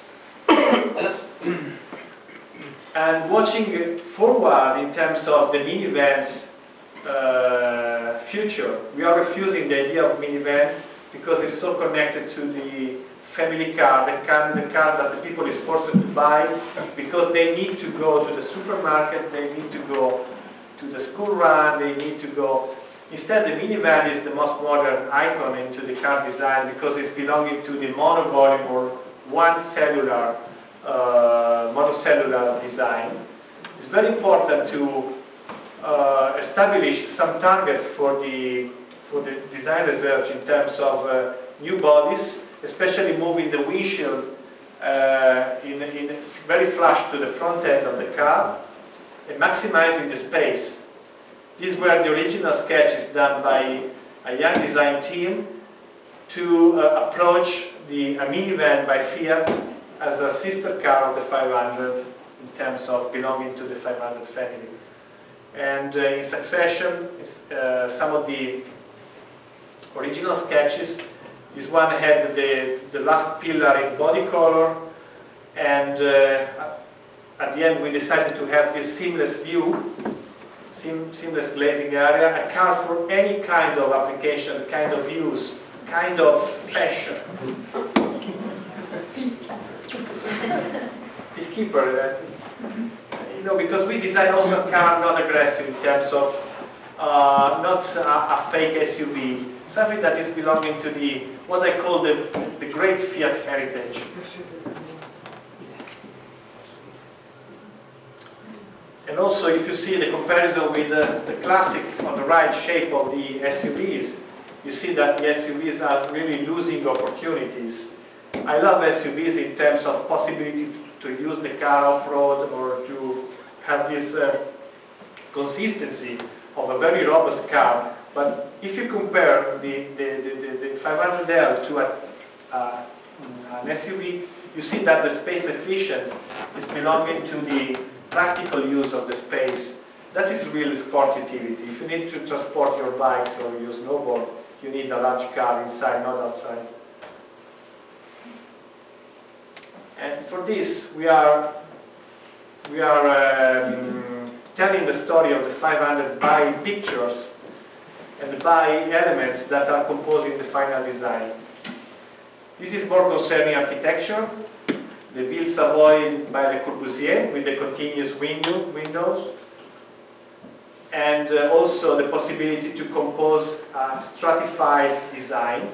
And watching forward in terms of the minivans uh, future, we are refusing the idea of minivan because it's so connected to the family car, the car, the car that the people is forced to buy because they need to go to the supermarket, they need to go to the school run, they need to go. Instead, the minivan is the most modern icon into the car design because it's belonging to the monovolume or one cellular, uh, monocellular design. It's very important to uh, establish some targets for the for the design research in terms of uh, new bodies, especially moving the windshield uh, in, in very flush to the front end of the car and maximizing the space. These were the original sketches done by a young design team to uh, approach the a minivan by Fiat as a sister car of the five hundred in terms of belonging to the five hundred family. And uh, in succession, uh, some of the original sketches. This one had the, the last pillar in body color, and uh, at the end we decided to have this seamless view, seam, seamless glazing area, a car for any kind of application, kind of use, kind of fashion. Peacekeeper, that is, you know, because we design also a car not aggressive in terms of uh, not a, a fake S U V, something that is belonging to the what I call the, the great Fiat heritage. And also, if you see the comparison with the, the classic on the right shape of the S U Vs, you see that the S U Vs are really losing opportunities. I love S U Vs in terms of possibility to use the car off-road or to have this uh, consistency of a very robust car. But if you compare the, the, the, the five hundred L to a, uh, an S U V, you see that the space efficient is belonging to the practical use of the space. That is really sport utility. If you need to transport your bikes or your snowboard, you need a large car inside, not outside. And for this, we are, we are um, telling the story of the five hundred by pictures and by elements that are composing the final design. This is more concerning architecture. The Ville Savoy by Le Corbusier with the continuous window, windows, and uh, also the possibility to compose a stratified design.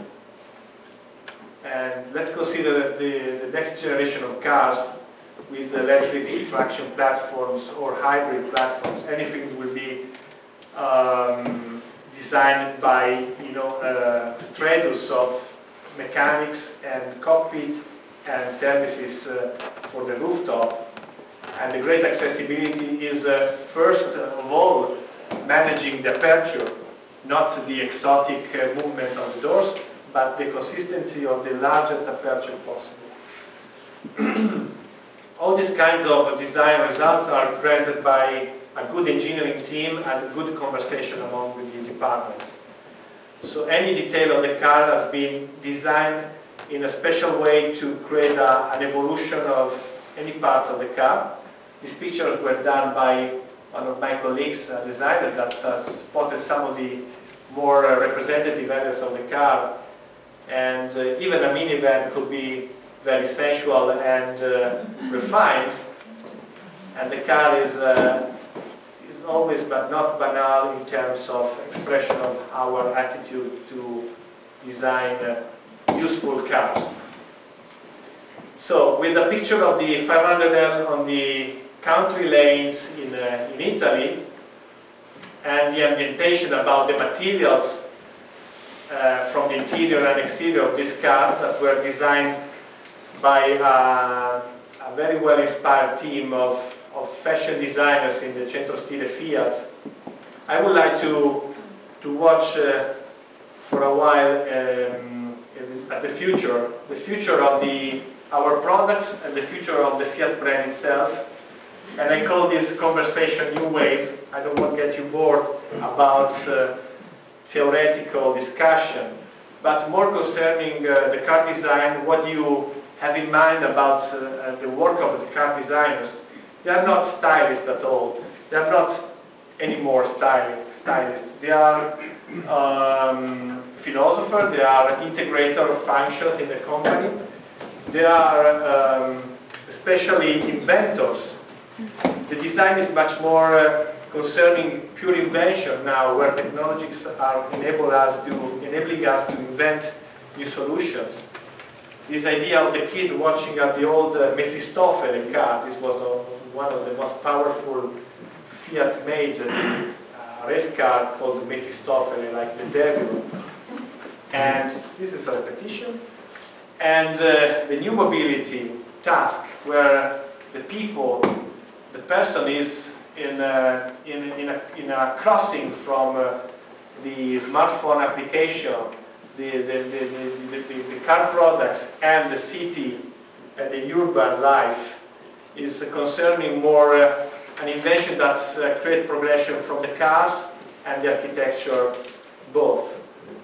And let's consider the, the next generation of cars with electric traction platforms or hybrid platforms. Anything will be um, designed by, you know, a stratus of mechanics and cockpit and services uh, for the rooftop. And the great accessibility is uh, first of all managing the aperture, not the exotic uh, movement of the doors, but the consistency of the largest aperture possible. All these kinds of design results are granted by a good engineering team and a good conversation among the departments. So any detail of the car has been designed in a special way to create a, an evolution of any parts of the car. These pictures were done by one of my colleagues, a designer that has spotted some of the more uh, representative areas of the car. and uh, even a minivan could be very sensual and uh, refined, and the car is, uh, is always but not banal in terms of expression of our attitude to design uh, useful cars. So with a picture of the five hundred L on the country lanes in, uh, in Italy, and the ambientation about the materials uh, from the interior and exterior of this car that were designed by uh, a very well inspired team of, of fashion designers in the Centro Stile Fiat, I would like to, to watch uh, for a while um, at the future, the future of the, our products and the future of the Fiat brand itself. And I call this conversation New Wave. I don't want to get you bored about uh, theoretical discussion, but more concerning uh, the car design, what do you have in mind about uh, the work of the car designers? They are not stylists at all. They are not anymore styling, stylists. They are um, philosophers, they are integrator of functions in the company. They are um, especially inventors. The design is much more uh, concerning pure invention now, where technologies are enable us to, enabling us to invent new solutions. This idea of the kid watching at the old uh, Mephistopheles car, this was uh, one of the most powerful Fiat made uh, race car called Mephistopheles, like the devil. And this is a repetition. And uh, the new mobility task, where the people, the person is in a, in, in a, in a crossing from uh, the smartphone application, the, the, the, the, the, the car products, and the city and the urban life, is uh, concerning more uh, an invention that uh, creates progression from the cars and the architecture both.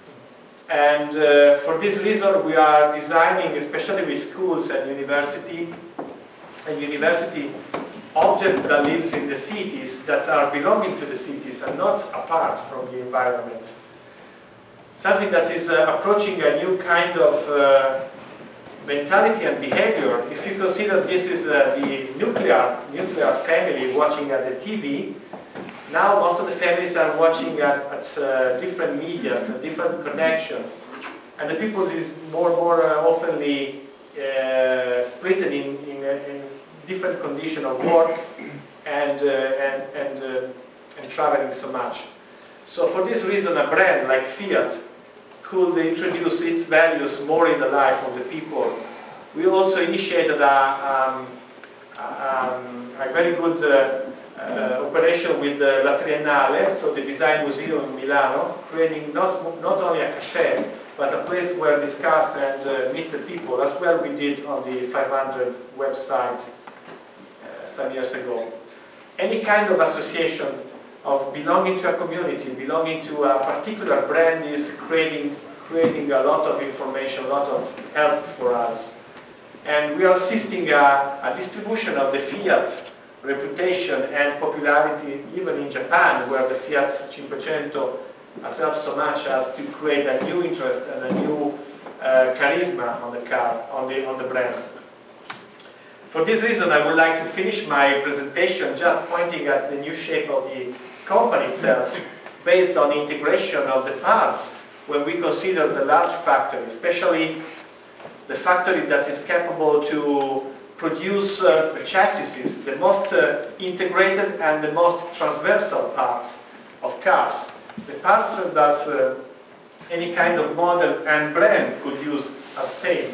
And uh, for this reason we are designing, especially with schools and university, and university objects that live in the cities, that are belonging to the cities and not apart from the environment. Something that is uh, approaching a new kind of uh, mentality and behavior. If you consider this is uh, the nuclear, nuclear family watching at the T V, now most of the families are watching at, at uh, different medias, uh, different connections. And the people is more and more uh, oftenly uh, split in, in, in different condition of work and, uh, and, and, uh, and traveling so much. So for this reason, a brand like Fiat could introduce its values more in the life of the people. We also initiated a, um, um, a very good uh, uh, operation with uh, La Triennale, so the Design Museum in Milano, creating not, not only a cafe, but a place where discuss and uh, meet the people, as well we did on the five hundred website uh, some years ago. Any kind of association of belonging to a community, belonging to a particular brand is creating, creating a lot of information, a lot of help for us. And we are assisting a, a distribution of the Fiat reputation and popularity even in Japan, where the Fiat five hundred has helped so much as to create a new interest and a new uh, charisma on the car, on the, on the brand. For this reason, I would like to finish my presentation just pointing at the new shape of the company itself, based on the integration of the parts when we consider the large factory, especially the factory that is capable to produce uh, the chassis, the most uh, integrated and the most transversal parts of cars. The parts that uh, any kind of model and brand could use as same,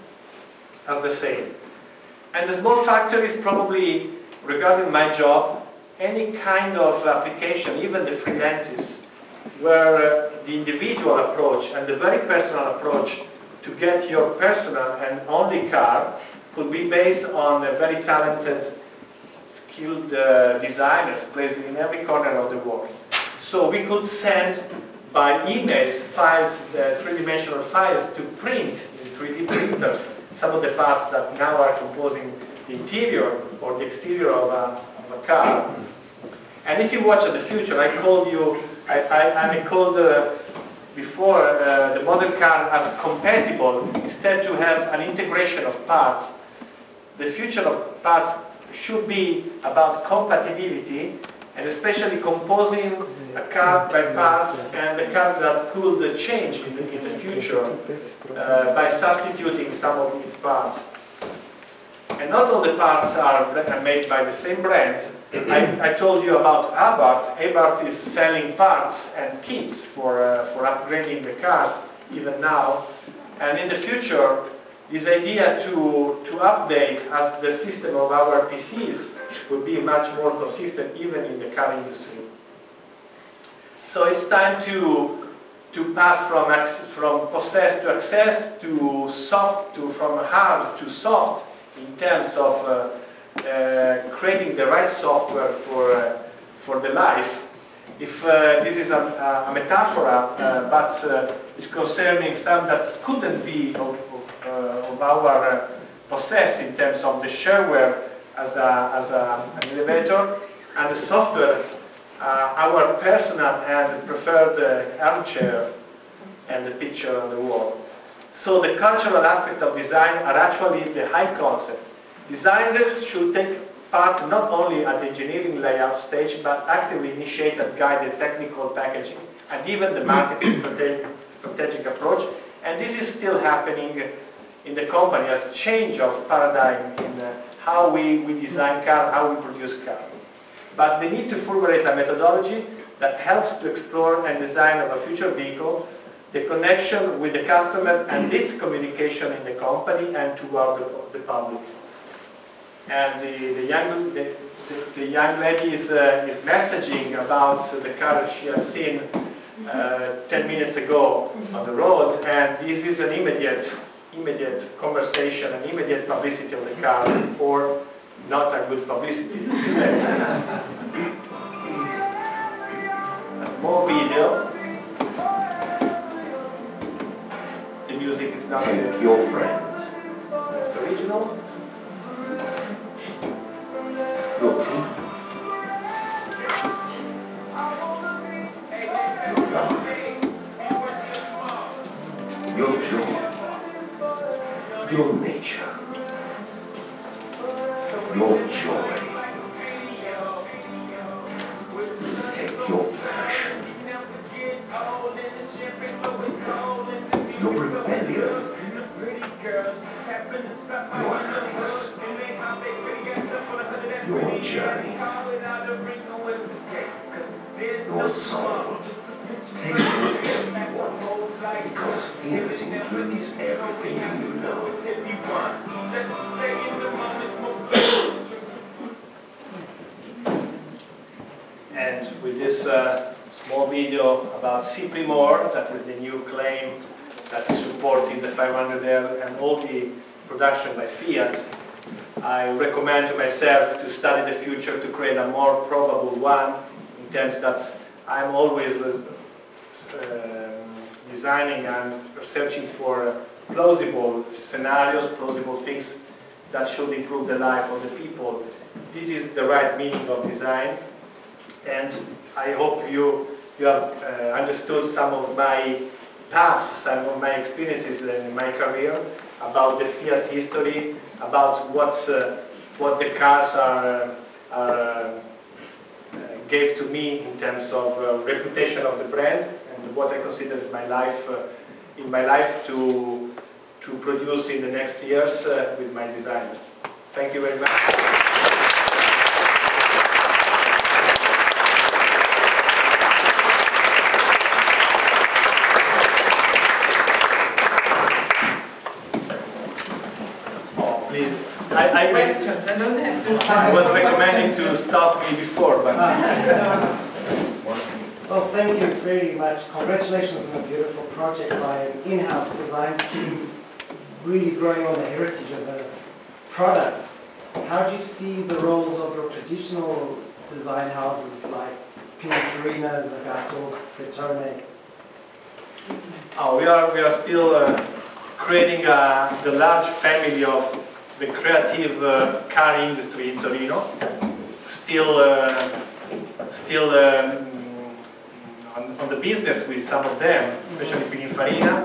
as the same. And the small factories, probably regarding my job, any kind of application, even the freelances, where uh, the individual approach and the very personal approach to get your personal and only car could be based on a very talented, skilled uh, designers placed in every corner of the world. So we could send by emails files, uh, three-dimensional files, to print in three D printers some of the parts that now are composing the interior or the exterior of a, of a car. And if you watch at the future, I called you, I, I, I called uh, before uh, the model car as compatible, instead to have an integration of parts. The future of parts should be about compatibility, and especially composing a car by parts and a car that could change in the, in the future uh, by substituting some of its parts. And not all the parts are made by the same brands. I, I told you about Abarth. Abarth is selling parts and kits for, uh, for upgrading the cars, even now. And in the future, this idea to, to update as the system of our P Cs would be much more consistent even in the car industry. So it's time to, to pass from, from process to access to soft, to, from hard to soft in terms of uh, uh, creating the right software for, uh, for the life. If uh, this is a, a metaphor, uh, but uh, it's concerning some that couldn't be of, of, uh, of our uh, process in terms of the shareware as, a, as a, an elevator, and the software, uh, our personal and preferred uh, armchair and the picture on the wall. So the cultural aspect of design are actually the high concept. Designers should take part not only at the engineering layout stage, but actively initiate and guide the technical packaging and even the marketing strategic, strategic approach. And this is still happening in the company as a change of paradigm in uh, how we, we design cars, how we produce cars. But they need to formulate a methodology that helps to explore and design of a future vehicle, the connection with the customer and its communication in the company and toward the, the public. And the, the, young, the, the, the young lady is, uh, is messaging about the car she has seen uh, ten minutes ago on the road, and this is an immediate, immediate conversation, an immediate publicity of the car, or not a good publicity. A small video. The music is not Take your friends, it's original. your team, your love, your joy, your nature, your joy. Take your passion, your rebellion, your happiness, your journey, your soul. Take whatever you want, because FIAT includes everything you know. And with this uh, small video about Simply More, that is the new claim that is supporting the five hundred L and all the production by FIAT, I recommend to myself to study the future to create a more probable one, in terms that I'm always uh, designing and searching for plausible scenarios, plausible things that should improve the life of the people. This is the right meaning of design, and I hope you, you have uh, understood some of my paths, some of my experiences in my career, about the FIAT history, about what's, uh, what the cars are, are uh, gave to me in terms of uh, reputation of the brand, and what I consider my life, uh, in my life to, to produce in the next years uh, with my designers. Thank you very much. Please. I, I, Questions, I don't have to. I was recommending to stop me before, but... Well, thank you very much. Congratulations on a beautiful project by an in-house design team, really growing on the heritage of the product. How do you see the roles of your traditional design houses like Pininfarina, Zagato, Bertone? Oh, we are, we are still uh, creating uh, the large family of the creative uh, car industry in Torino. Still, uh, still um, on, on the business with some of them. especially Pininfarina.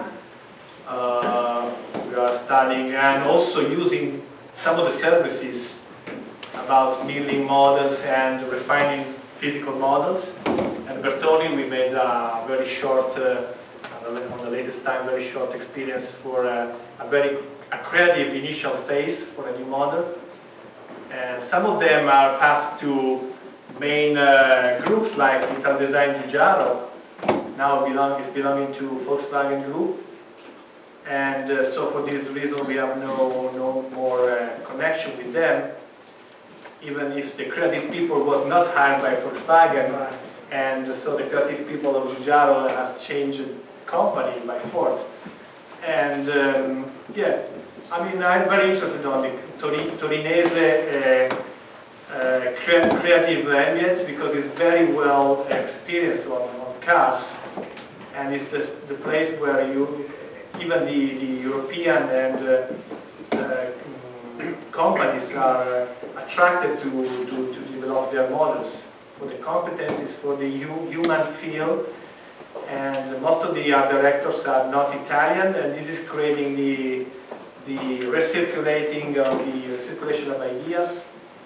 Uh, we are studying and also using some of the services about milling models and refining physical models. And Bertoni, we made a very short, uh, on the latest time, very short experience for uh, a very a creative initial phase for a new model. And some of them are passed to main uh, groups like Italian Design Giolito, now belong, is belonging to Volkswagen Group. And uh, so for this reason we have no, no more uh, connection with them, even if the creative people was not hired by Volkswagen. Right. And so the creative people of Giugiaro has changed company by force. And um, yeah, I mean, I'm very interested on the Torinese uh, uh, cre creative ambient because it's very well experienced on, on cars, and it's the, the place where you, even the, the European and uh, uh, companies are uh, attracted to, to, to develop their models for the competencies, for the hu human feel. And most of the art directors are not Italian, and this is creating the the recirculating of the circulation of ideas.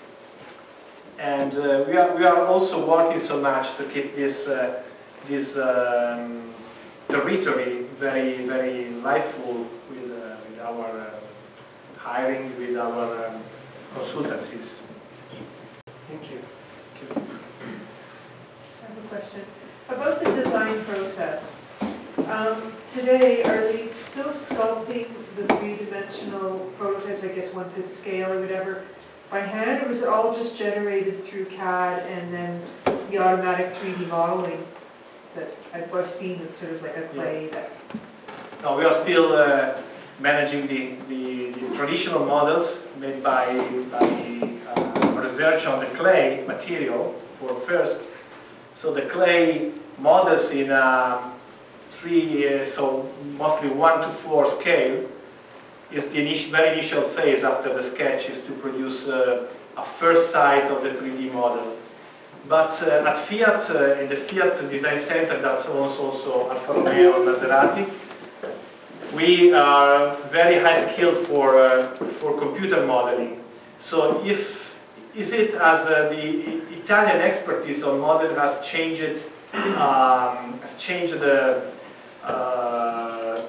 And uh, we are we are also working so much to keep this uh, this um, territory very very liveful with uh, with our uh, hiring, with our um, consultancies. Thank you. Thank you. I have a question about the design process. Um, today, are they still sculpting the three-dimensional prototypes, I guess one-fifth scale or whatever, by hand, or is it all just generated through C A D and then the automatic three D modeling that I've, I've seen that's sort of like a clay Yeah. that... No, we are still uh, managing the, the, the traditional models made by, by uh, research on the clay material for first. So the clay models in a three, uh, so mostly one to four scale is the initial, very initial phase after the sketch is to produce uh, a first sight of the three D model. But uh, at Fiat, uh, in the Fiat Design Center, that's also, also Alfa Romeo and Maserati, we are very high skilled for, uh, for computer modeling. So if, is it as uh, the Italian expertise on modeling has changed, um, has changed the uh,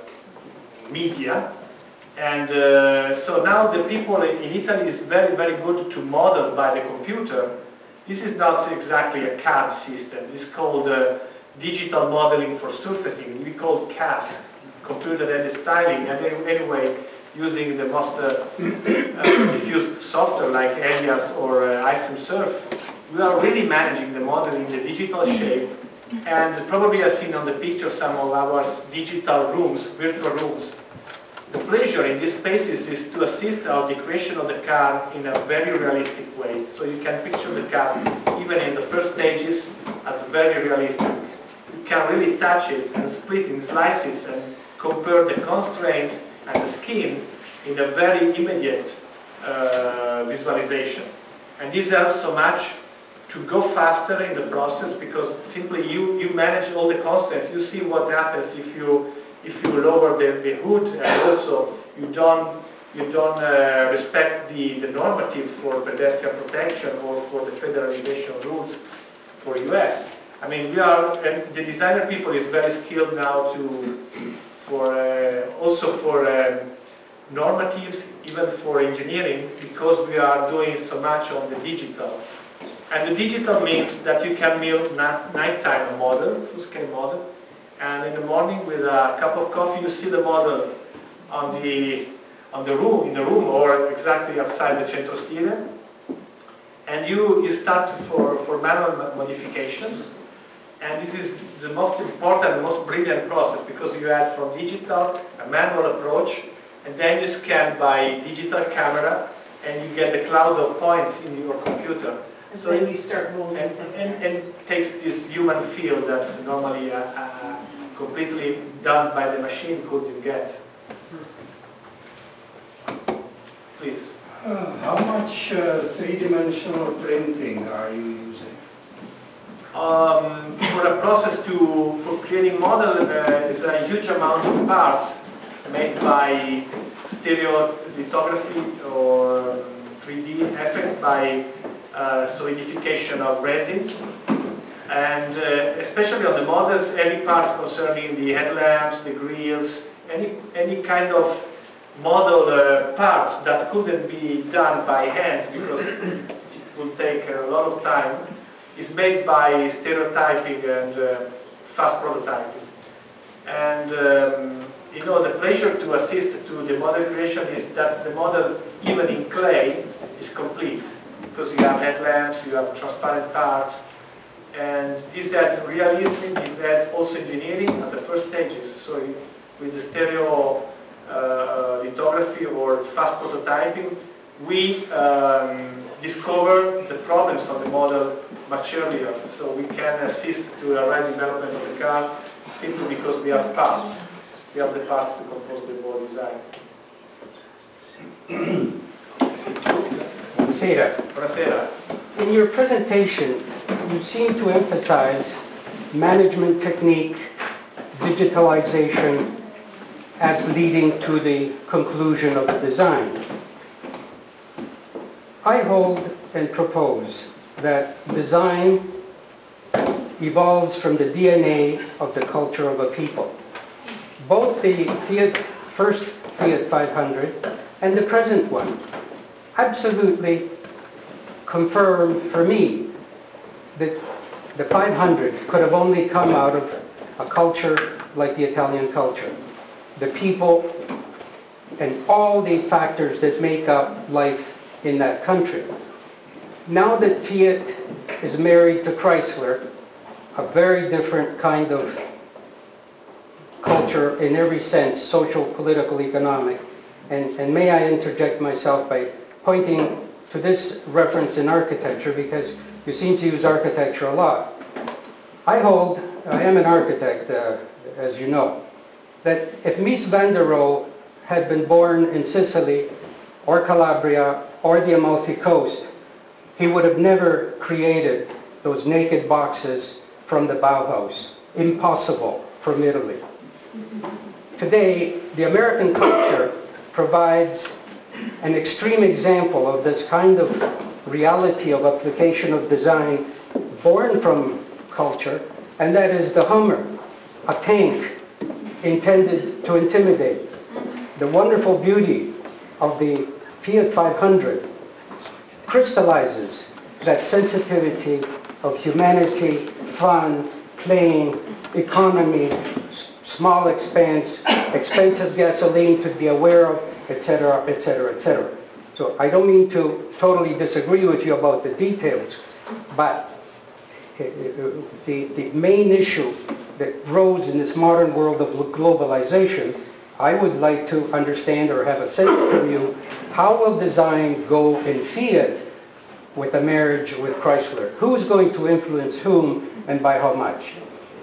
media, and uh, so now the people in Italy is very, very good to model by the computer. This is not exactly a C A D system. It's called uh, digital modeling for surfacing. We call C A S, computer-aided styling, and anyway, using the most uh, uh, diffused software like Elias or uh, ISMSurf, we are really managing the model in the digital shape. And probably I've seen on the picture some of our digital rooms, virtual rooms. The pleasure in these spaces is to assist our the creation of the car in a very realistic way. So you can picture the car, even in the first stages, as very realistic. You can really touch it and split in slices and compare the constraints and the skin in a very immediate uh, visualization. And this helps so much to go faster in the process because simply you, you manage all the constraints. You see what happens if you if you lower the, the hood, and also you don't you don't uh, respect the, the normative for pedestrian protection or for the federalization rules for U S. I mean, we are, and the designer people is very skilled now to for uh, also for um, normatives, even for engineering, because we are doing so much on the digital. And the digital means that you can build nighttime model, full-scale model, and in the morning with a cup of coffee you see the model on the on the room, in the room, or exactly outside the centro stile, and you you start for for manual modifications. And this is the most important, the most brilliant process because you add from digital a manual approach, and then you scan by digital camera, and you get the cloud of points in your computer. And So then it, you start molding and, from and, there. and takes this human feel that's normally uh, uh, completely done by the machine couldn't get. Please. Uh, how much uh, three-dimensional printing are you using? Um, for a process to, for creating model uh, is a huge amount of parts made by stereolithography or three D effects by uh, solidification of resins. And uh, especially on the models, any part concerning the headlamps, the grills, any, any kind of model uh, parts that couldn't be done by hands because it would take a lot of time, is made by stereotyping and uh, fast prototyping. And um, you know, the pleasure to assist to the model creation is that the model, even in clay, is complete. Because you have headlamps, you have transparent parts, and this adds realism, this adds also engineering at the first stages. So you, with the stereo uh, lithography or fast prototyping, we um, discover the problems of the model much earlier, so we can assist to the right development of the car simply because we have parts. We have the parts to compose the whole design. Buonasera. Buonasera. In your presentation, you seem to emphasize management technique, digitalization, as leading to the conclusion of the design. I hold and propose that design evolves from the D N A of the culture of a people. Both the Fiat, first Fiat five hundred and the present one absolutely confirm for me that the five hundred could have only come out of a culture like the Italian culture. The people and all the factors that make up life in that country. Now that Fiat is married to Chrysler, a very different kind of culture in every sense, social, political, economic. And, and may I interject myself by pointing to this reference in architecture, because you seem to use architecture a lot. I hold, I am an architect, uh, as you know, that if Mies van der Rohe had been born in Sicily or Calabria or the Amalfi Coast, he would have never created those naked boxes from the Bauhaus. Impossible from Italy. Today, the American culture provides an extreme example of this kind of reality of application of design born from culture, and that is the Hummer, a tank intended to intimidate. The wonderful beauty of the Fiat five hundred crystallizes that sensitivity of humanity, fun, playing, economy, small expense, expensive gasoline to be aware of, et cetera, et cetera, et cetera. So I don't mean to totally disagree with you about the details, but the, the main issue that rose in this modern world of globalization, I would like to understand or have a sense from you, how will design go in Fiat with a marriage with Chrysler? Who's going to influence whom and by how much?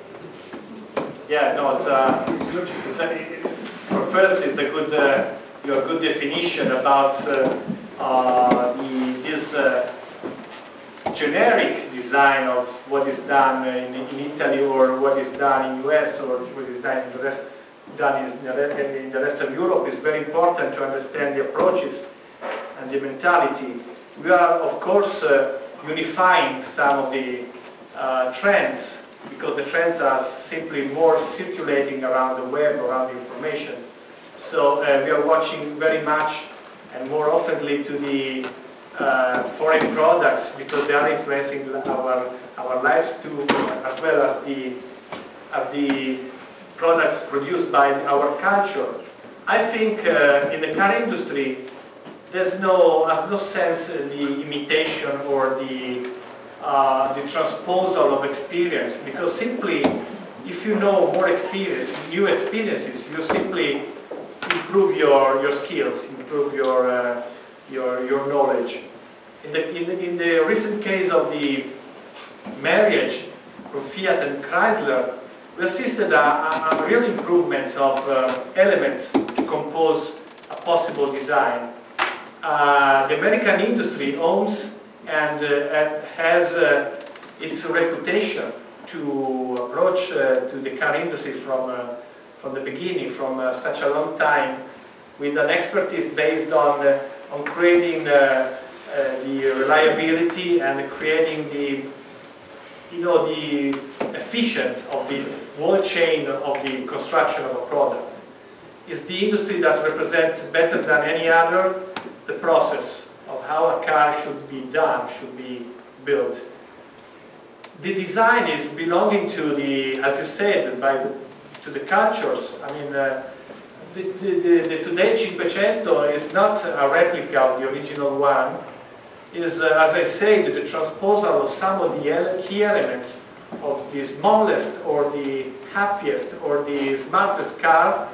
Yeah, no, it's a, it's a, it's, for first, it's a good, uh, your good definition about uh, uh, the, this uh, generic design of what is done in, in Italy or what is done in U S or what is done in the rest, done in the, in the rest of Europe is very important to understand the approaches and the mentality. We are, of course, uh, unifying some of the uh, trends, because the trends are simply more circulating around the web, around the information. So uh, we are watching very much and more oftenly to the uh, foreign products, because they are influencing our our lives too, as well as the as the products produced by our culture. I think uh, in the car industry, there's no has no sense in the imitation or the uh, the transposal of experience, because simply if you know more experience, new experiences, you simply improve your your skills, improve your uh, your your knowledge. In the, in the in the recent case of the marriage from Fiat and Chrysler, we assisted a, a, a real improvement of uh, elements to compose a possible design. Uh, the American industry owns and, uh, and has uh, its reputation to approach uh, to the car industry from, uh, from the beginning, from uh, such a long time, with an expertise based on, uh, on creating uh, uh, the reliability and creating the, you know, the efficiency of the whole chain of the construction of a product. It's the industry that represents better than any other the process of how a car should be done, should be built. The design is belonging to the, as you said, by the, to the cultures. I mean, uh, the, the, the, the today Cinquecento is not a replica of the original one. It is, uh, as I said, the transposal of some of the ele key elements of the smallest or the happiest or the smartest car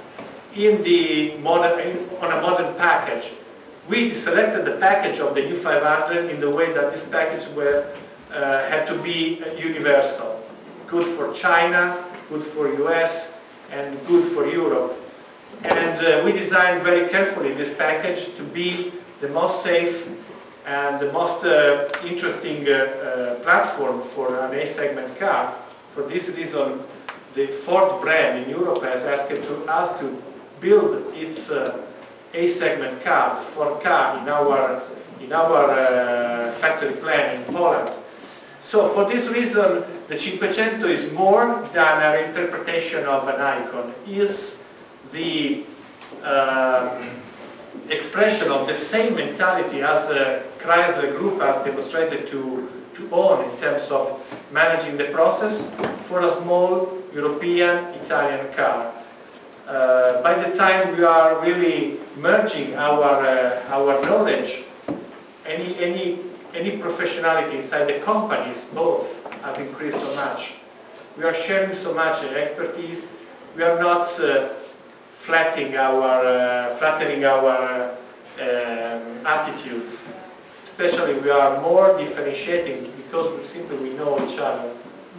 in the modern, in, on a modern package. We selected the package of the new five hundred in the way that this package were, uh, had to be universal. Good for China, good for U S, and good for Europe. And uh, we designed very carefully this package to be the most safe and the most uh, interesting uh, uh, platform for an A-segment car. For this reason, the Ford brand in Europe has asked to us to build its uh, A-segment car, the Ford car, in our, in our uh, factory plant in Poland. So for this reason, the Cinquecento is more than an interpretation of an icon. It is the um, expression of the same mentality as the Chrysler Group has demonstrated to, to own in terms of managing the process for a small European Italian car. Uh, by the time we are really merging our, uh, our knowledge, any, any, any professionality inside the companies, both, has increased so much. We are sharing so much uh, expertise. We are not uh, flattening our, uh, flattering our uh, um, attitudes. Especially, we are more differentiating because we simply we know each other.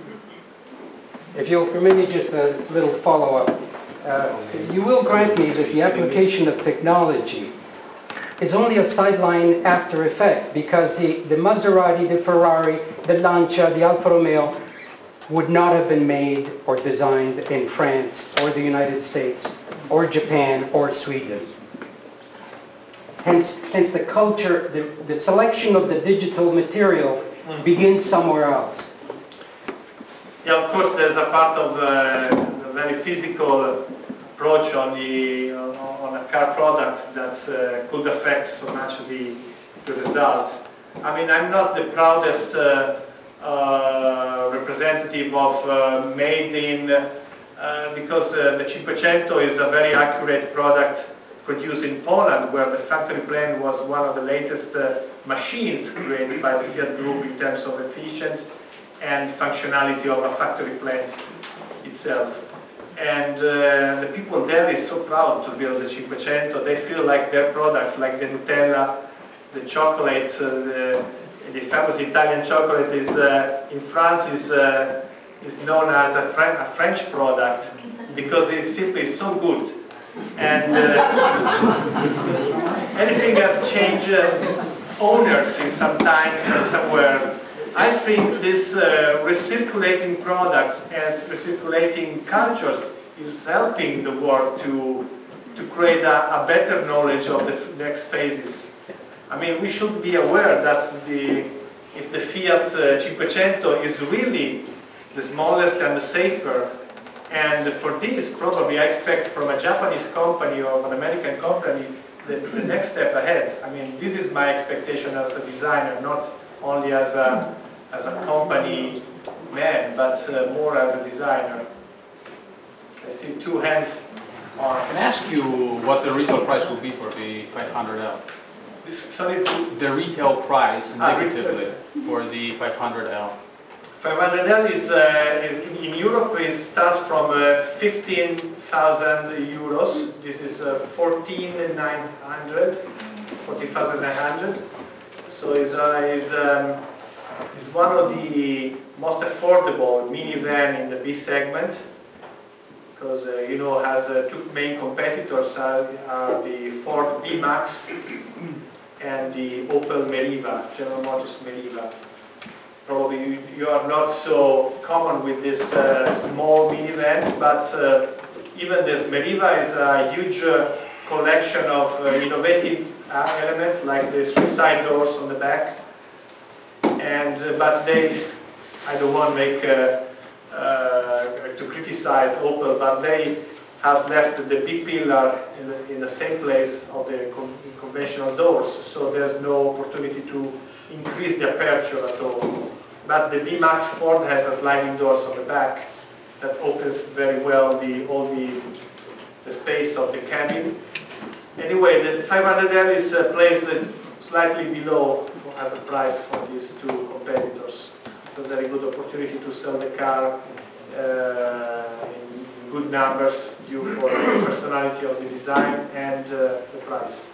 If you'll permit me just a little follow-up. Uh, you will grant me that the application of technology is only a sideline after effect, because the, the Maserati, the Ferrari, the Lancia, the Alfa Romeo would not have been made or designed in France or the United States or Japan or Sweden. Hence, hence the culture, the, the selection of the digital material begins somewhere else. Yeah, of course, there's a part of uh, a very physical approach on the on, on a car product that uh, could affect so much the, the results. I mean, I'm not the proudest uh, uh, representative of uh, made in, uh, because uh, the Cinquecento is a very accurate product produced in Poland, where the factory plant was one of the latest uh, machines created by the Fiat Group in terms of efficiency and functionality of a factory plant itself. And uh, the people there is so proud to build the Cinquecento. They feel like their products, like the Nutella, the chocolate, uh, the, the famous Italian chocolate is uh, in France is uh, is known as a, Fran a French product because it's simply so good. And uh, anything has changed uh, owners in sometimes and somewhere. I think this uh, recirculating products and recirculating cultures is helping the world to, to create a, a better knowledge of the next phases. I mean, we should be aware that the, if the Fiat uh, Cinquecento is really the smallest and the safer, and for this probably I expect from a Japanese company or an American company the, the next step ahead. I mean, this is my expectation as a designer, not only as a as a company man, but uh, more as a designer. I see two hands on. Can I ask you what the retail price will be for the five hundred L? This, sorry, The retail price Ah, indicatively for the five hundred L. five hundred L is, uh, is in Europe it starts from uh, fifteen thousand euros. This is uh, fourteen thousand nine hundred, fourteen thousand nine hundred. So it's, uh, it's um, is one of the most affordable minivan in the B segment, because uh, you know has uh, two main competitors are, are the Ford D-Max and the Opel Meriva, General Motors Meriva. probably you, you are not so common with these uh, small minivans, but uh, even this Meriva is a huge uh, collection of uh, innovative uh, elements, like the suicide doors on the back. And uh, but they, I don't want to make uh, uh, to criticize Opel, but they have left the big pillar in the, in the same place of the con conventional doors, so there's no opportunity to increase the aperture at all. But the B MAX Ford has a sliding doors on the back that opens very well the all the, the space of the cabin. Anyway, the five hundred L is uh, placed slightly below as a price for these two competitors. It's a very good opportunity to sell the car uh, in good numbers due for the personality of the design and uh, the price.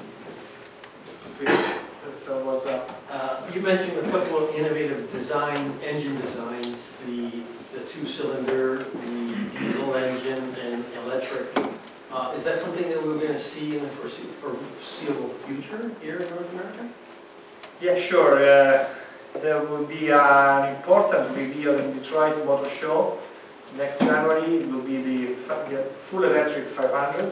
That was, uh, Uh, you mentioned a couple of innovative design, engine designs, the, the two-cylinder, the diesel engine, and electric. Uh, is that something that we're going to see in the foresee- foreseeable future here in North America? Yeah, sure. Uh, there will be an important reveal in Detroit Motor Show next January. It will be the, the full electric five hundred.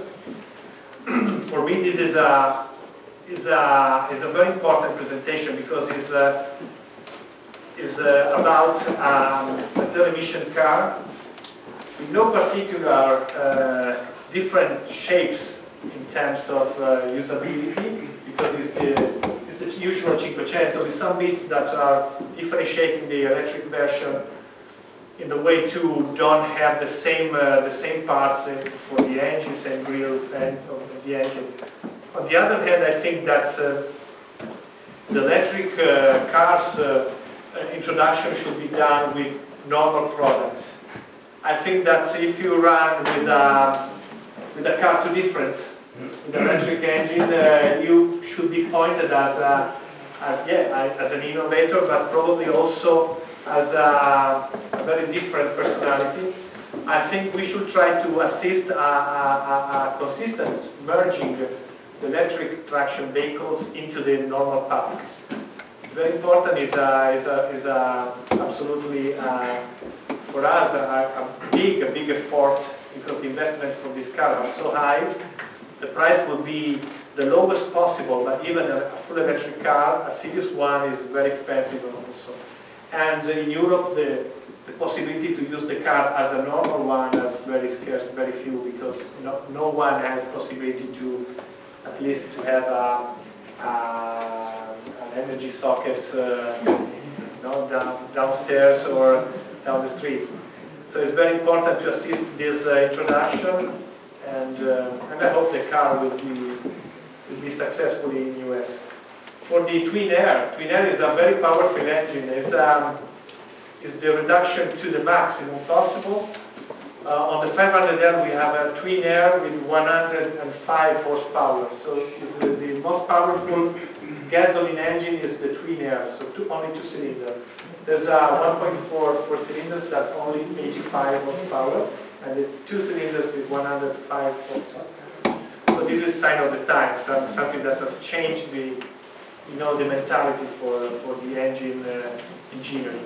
For me, this is a is a is a very important presentation because it's uh, is uh, about um, a zero emission car with no particular uh, different shapes in terms of uh, usability, because it's the it's the usual five hundred with some bits that are differentiating the electric version in the way to don't have the same uh, the same parts for the engine, same grills and of the engine. On the other hand, I think that uh, the electric uh, cars uh, introduction should be done with normal products. I think that if you run with a with a car too different, with an electric engine, uh, you should be pointed as a as yeah as an innovator, but probably also as a, a very different personality. I think we should try to assist a, a, a consistent merging the electric traction vehicles into the normal park. Very important is a, is a, is a absolutely uh, for us a, a big a big effort, because the investment for this car are so high. The price will be the lowest possible, but even a, a full electric car, a serious one, is very expensive also. And in Europe, the, the possibility to use the car as a normal one is very scarce, very few, because no, no one has possibility to at least to have a, a, an energy socket uh, you know, down, downstairs or down the street. So it's very important to assist this uh, introduction, and, uh, and I hope the car will be, will be successful in the U S. For the Twin Air, Twin Air is a very powerful engine. It's, um, it's the reduction to the maximum possible. Uh, on the five hundred L we have a Twin Air with one hundred five horsepower. So it's the, the most powerful gasoline engine is the Twin Air, so two, only two cylinders. There's a one point four four cylinders that's only eighty-five horsepower, and the two cylinders is one hundred five horsepower. So this is sign of the time, some, something that has changed the, you know, the mentality for for the engine uh, engineering.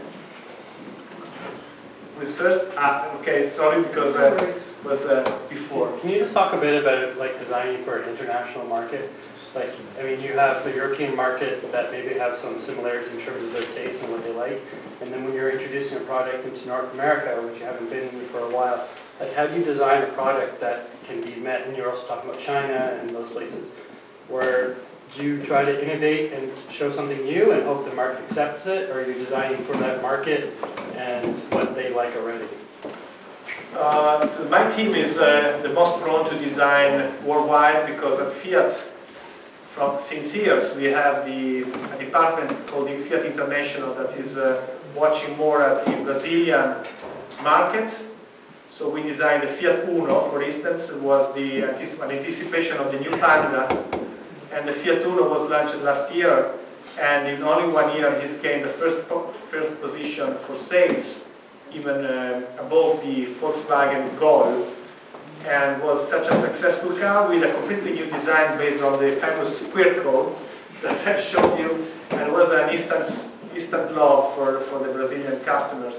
First, ah, okay, sorry, because uh, it was uh, before. Can you just talk a bit about like designing for an international market? Like, I mean, you have the European market that maybe have some similarities in terms of their taste and what they like, and then when you're introducing a product into North America, which you haven't been in for a while, like how do you design a product that can be met? And you're also talking about China and those places, where do you try to innovate and show something new and hope the market accepts it, or are you designing for that market and what they like already? Uh, so my team is uh, the most prone to design worldwide, because at Fiat, from since years, we have the a department called the Fiat International that is uh, watching more at the Brazilian market. So we designed the Fiat Uno, for instance, was the anticip an anticipation of the new Panda, and the Fiat Uno was launched last year, and in only one year he's gained the first po first position for sales, even uh, above the Volkswagen Gol, and was such a successful car with a completely new design based on the famous square code that I showed you, and was an instant instant love for, for the Brazilian customers.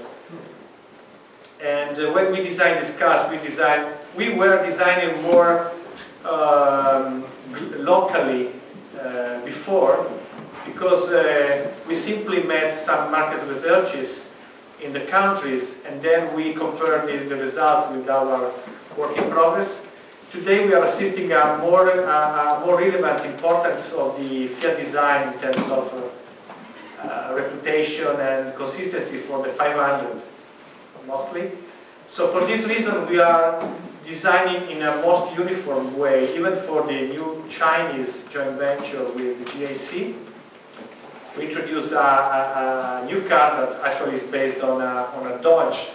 And uh, when we designed these cars, we designed, we were designing more um, locally uh, before, because uh, we simply made some market researches in the countries, and then we compared the, the results with our work in progress. Today we are assisting a more, uh, a more relevant importance of the Fiat design in terms of uh, uh, reputation and consistency for the five hundred. Mostly. So for this reason we are designing in a most uniform way, even for the new Chinese joint venture with G A C. We introduced a, a, a new car that actually is based on a, on a Dodge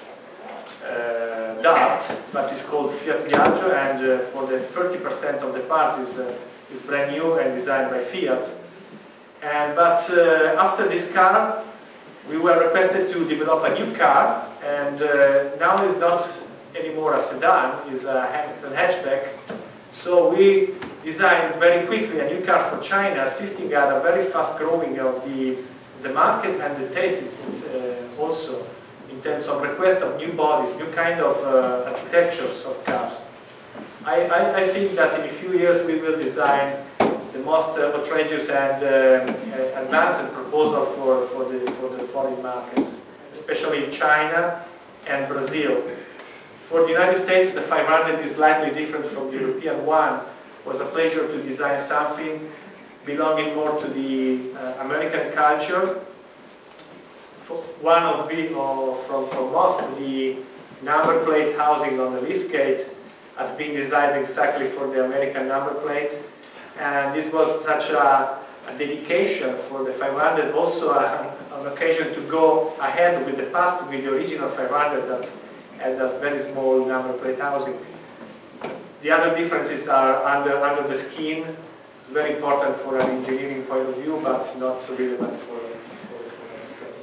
uh, Dart, but it's called Fiat Viaggio, and uh, for the thirty percent of the parts is, uh, is brand new and designed by Fiat. And, but uh, after this car, we were requested to develop a new car, and uh, now it's not anymore a sedan, it's, a, it's an hatchback. So we designed very quickly a new car for China, assisting at a very fast growing of the, the market and the tastes uh, also in terms of request of new bodies, new kind of uh, architectures of cars. I, I, I think that in a few years we will design the most uh, outrageous and uh, advanced proposal for, for, the, for the foreign markets, especially in China and Brazil. For the United States, the five hundred is slightly different from the European one. It was a pleasure to design something belonging more to the uh, American culture. For one of the, or from, from most, the number plate housing on the liftgate has been designed exactly for the American number plate. And this was such a, a dedication for the five hundred, also a, an occasion to go ahead with the past, with the original five hundred that had a very small number plate housing. The other differences are under, under the skin. It's very important for an engineering point of view, but not so relevant for, for, for an aesthetic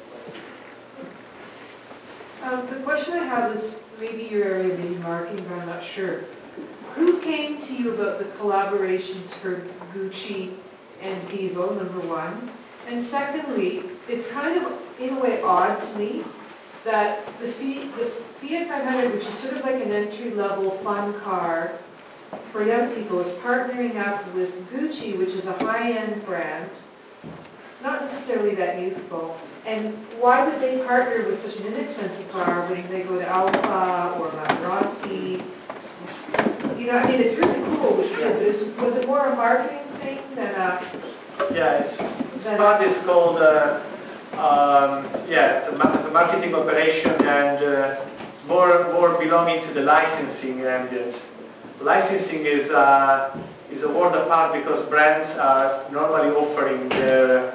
point of view. Um, the question I have is, maybe your area may be marketing, but I'm not sure. Who came to you about the collaborations for Gucci and Diesel, number one? And secondly, it's kind of, in a way, odd to me that the, Fiat, the Fiat five hundred, which is sort of like an entry-level fun car for young people, is partnering up with Gucci, which is a high-end brand, not necessarily that youthful. And why would they partner with such an inexpensive car when they go to Alfa or Maserati? You know, I mean, it's really cool, which yeah. is, was it more a marketing thing than a... Yeah, it's, it's part is called, uh, um, yeah, it's a, it's a marketing operation, and uh, it's more, more belonging to the licensing ambient. Licensing is, uh, is a word apart because brands are normally offering their,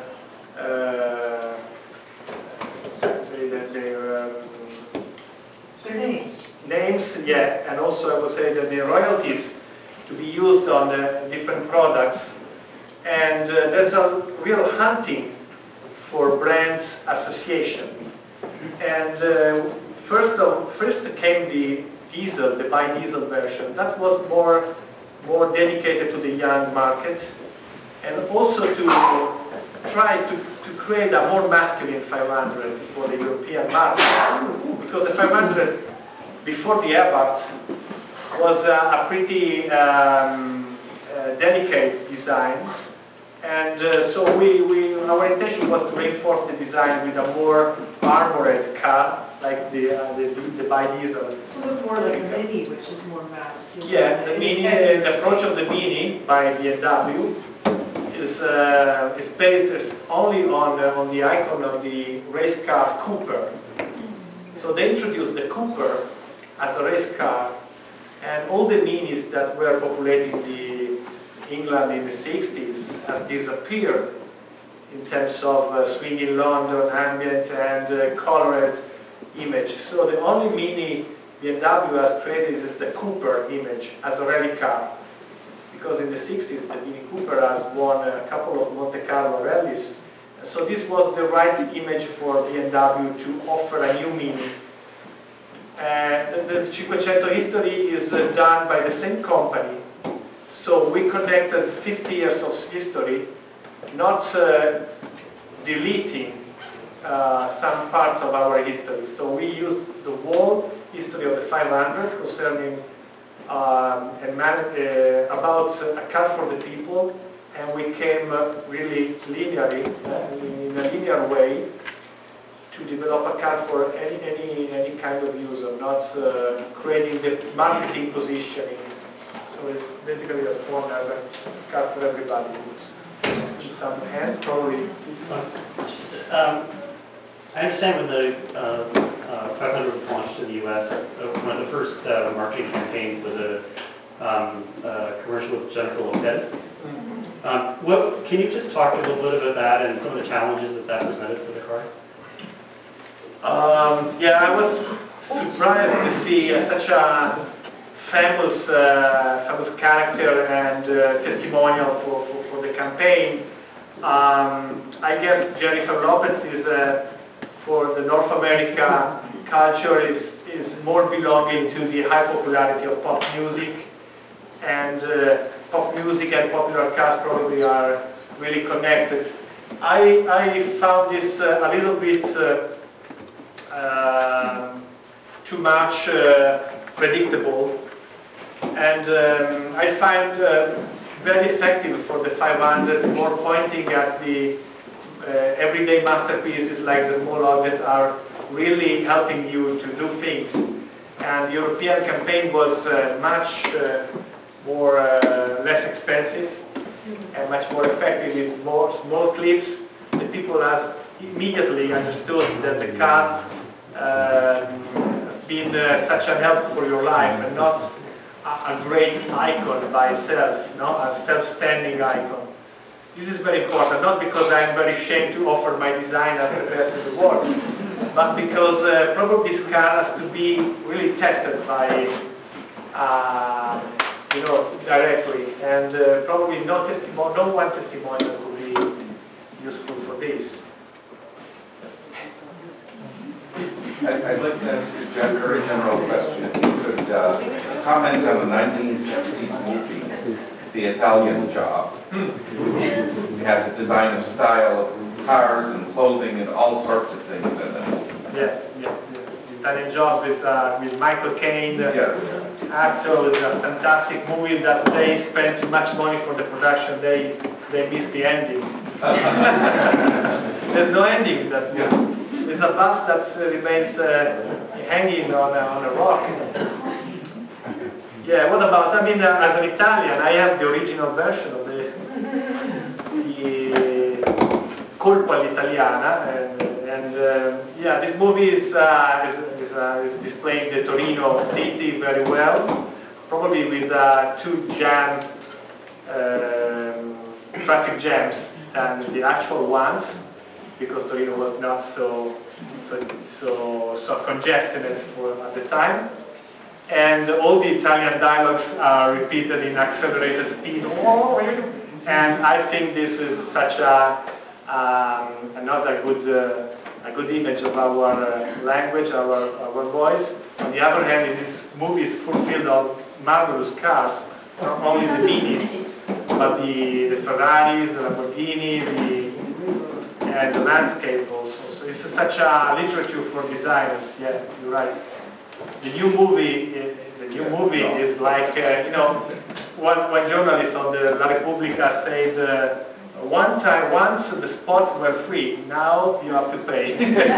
uh, their, their um, Their names. Names, yeah, and also I would say that the royalties to be used on the different products. And uh, there's a real hunting for brands association. And uh, first, of, first came the diesel, the bi-diesel version. That was more, more dedicated to the young market, and also to try to, to create a more masculine five hundred for the European market. Because the five hundred before the Abarth was uh, a pretty um, uh, delicate design, and uh, so we, we, our intention was to reinforce the design with a more armored car, like the, uh, the, the bi-diesel. To look more like a Mini, which is more masculine. Yeah, the Mini, uh, the approach of the Mini by B M W is, uh, is based only on, uh, on the icon of the race car Cooper. So they introduced the Cooper as a race car, and all the Minis that were populating the England in the sixties has disappeared in terms of uh, swinging London ambient and uh, colored image. So the only Mini B M W has created is the Cooper image as a rally car, because in the sixties the Mini Cooper has won a couple of Monte Carlo rallies. So this was the right image for B M W to offer a new Mini. Uh, the, the five hundred history is uh, done by the same company. So we connected fifty years of history, not uh, deleting uh, some parts of our history. So we used the whole history of the five hundred concerning um, a man, uh, about a car for the people, and we came uh, really linearly, uh, in a linear way, to develop a car for any, any, any kind of user, not uh, creating the marketing positioning. So it's basically as born as a car for everybody. Some hands, probably. Just, um, I understand when the uh, uh, five hundred was launched in the U S, uh, one of the first uh, marketing campaign was a, um, a commercial with Jennifer Lopez. Um, what, can you just talk a little bit about that and some of the challenges that that presented for the car? Um, yeah, I was surprised to see uh, such a famous, uh, famous character and uh, testimonial for, for, for the campaign. Um, I guess Jennifer Lopez is, uh, for the North America culture, is, is more belonging to the high popularity of pop music. And uh, pop music and popular cars probably are really connected. I, I found this uh, a little bit uh, uh, too much uh, predictable. And um, I find uh, very effective for the five hundred, more pointing at the uh, everyday masterpieces like the small objects are really helping you to do things. And the European campaign was uh, much uh, more, uh, less expensive and much more effective with more small clips. The people has immediately understood that the car uh, has been uh, such a help for your life and not a great icon by itself, no? A self-standing icon. This is very important, not because I'm very ashamed to offer my design as the best in the world, but because uh, probably this car has to be really tested by, uh, you know, directly, and uh, probably no testimony, no one testimonial could be useful for this. I'd like to ask a gen- very general question. If you could uh, comment on the nineteen sixties movie, The Italian Job. We had the design of style of cars and clothing and all sorts of things in it. Yeah, yeah. The Italian Job is uh, with Michael Caine, the Yeah. actor, with a fantastic movie that they spent too much money for the production. They they missed the ending. There's no ending in that movie. It's a bus that uh, remains uh, hanging on a, on a rock. Yeah, what about, I mean, uh, as an Italian, I have the original version of the, the Colpa all'Italiana, and, and uh, yeah, this movie is, uh, is, is, uh, is displaying the Torino city very well, probably with uh, two jam, um, traffic jams than the actual ones, because Torino was not so so so, so congested for at the time, and all the Italian dialogues are repeated in accelerated speed. And I think this is such a um, another good uh, a good image of our uh, language, our our voice. On the other hand, this movie is fulfilled of marvelous cars, not only the Minis, but the the Ferraris, the Lamborghini, the and the landscape also. So it's such a literature for designers. Yeah, you're right. The new movie, the new movie is like uh, you know, one one journalist on the La Repubblica said, uh, one time once the spots were free, now you have to pay.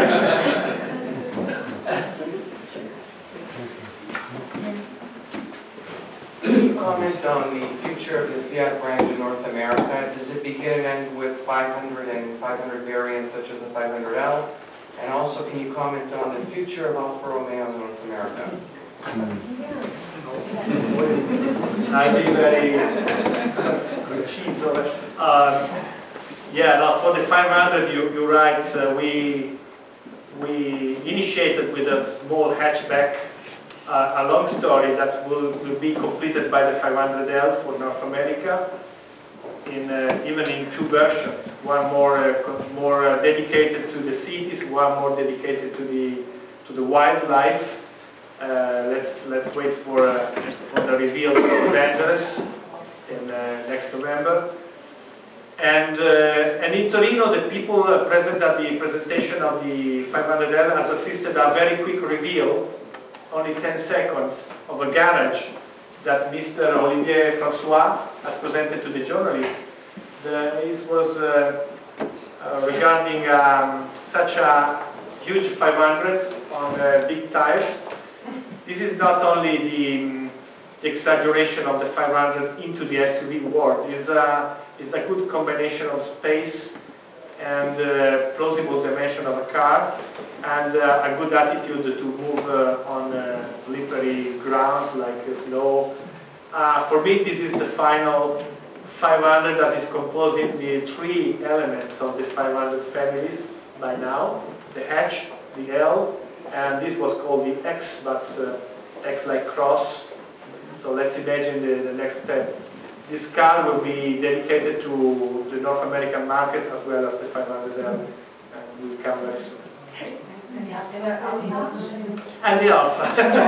Can you comment on the future of the Fiat brand in North America? Does it begin and end with five hundred and five hundred variants such as the five hundred L? And also, can you comment on the future of Alfa Romeo in North America? I'd be very cheese over. Um, yeah, no, for the five hundred, you, you're right. Uh, we we initiated with a small hatchback. Uh, a long story that will, will be completed by the five hundred L for North America, in uh, even in two versions. One more uh, more uh, dedicated to the cities, one more dedicated to the to the wildlife. Uh, let's let's wait for uh, for the reveal in Los Angeles in uh, next November. And, uh, and in Torino, the people uh, present at the presentation of the five hundred L has assisted a very quick reveal, only ten seconds, of a garage that Mister Olivier François has presented to the journalist. The, it was uh, uh, regarding um, such a huge five hundred on uh, big tires. This is not only the, um, the exaggeration of the five hundred into the S U V world. It's a, it's a good combination of space and uh, plausible dimension of a car, and uh, a good attitude to move uh, on uh, slippery grounds like uh, snow. Uh, for me, this is the final five hundred that is composing the three elements of the five hundred families by now: the H, the L, and this was called the X, but uh, X like cross. So let's imagine the, the next step. This car will be dedicated to the North American market as well as the five hundred L, and will come very soon. And the Alpha.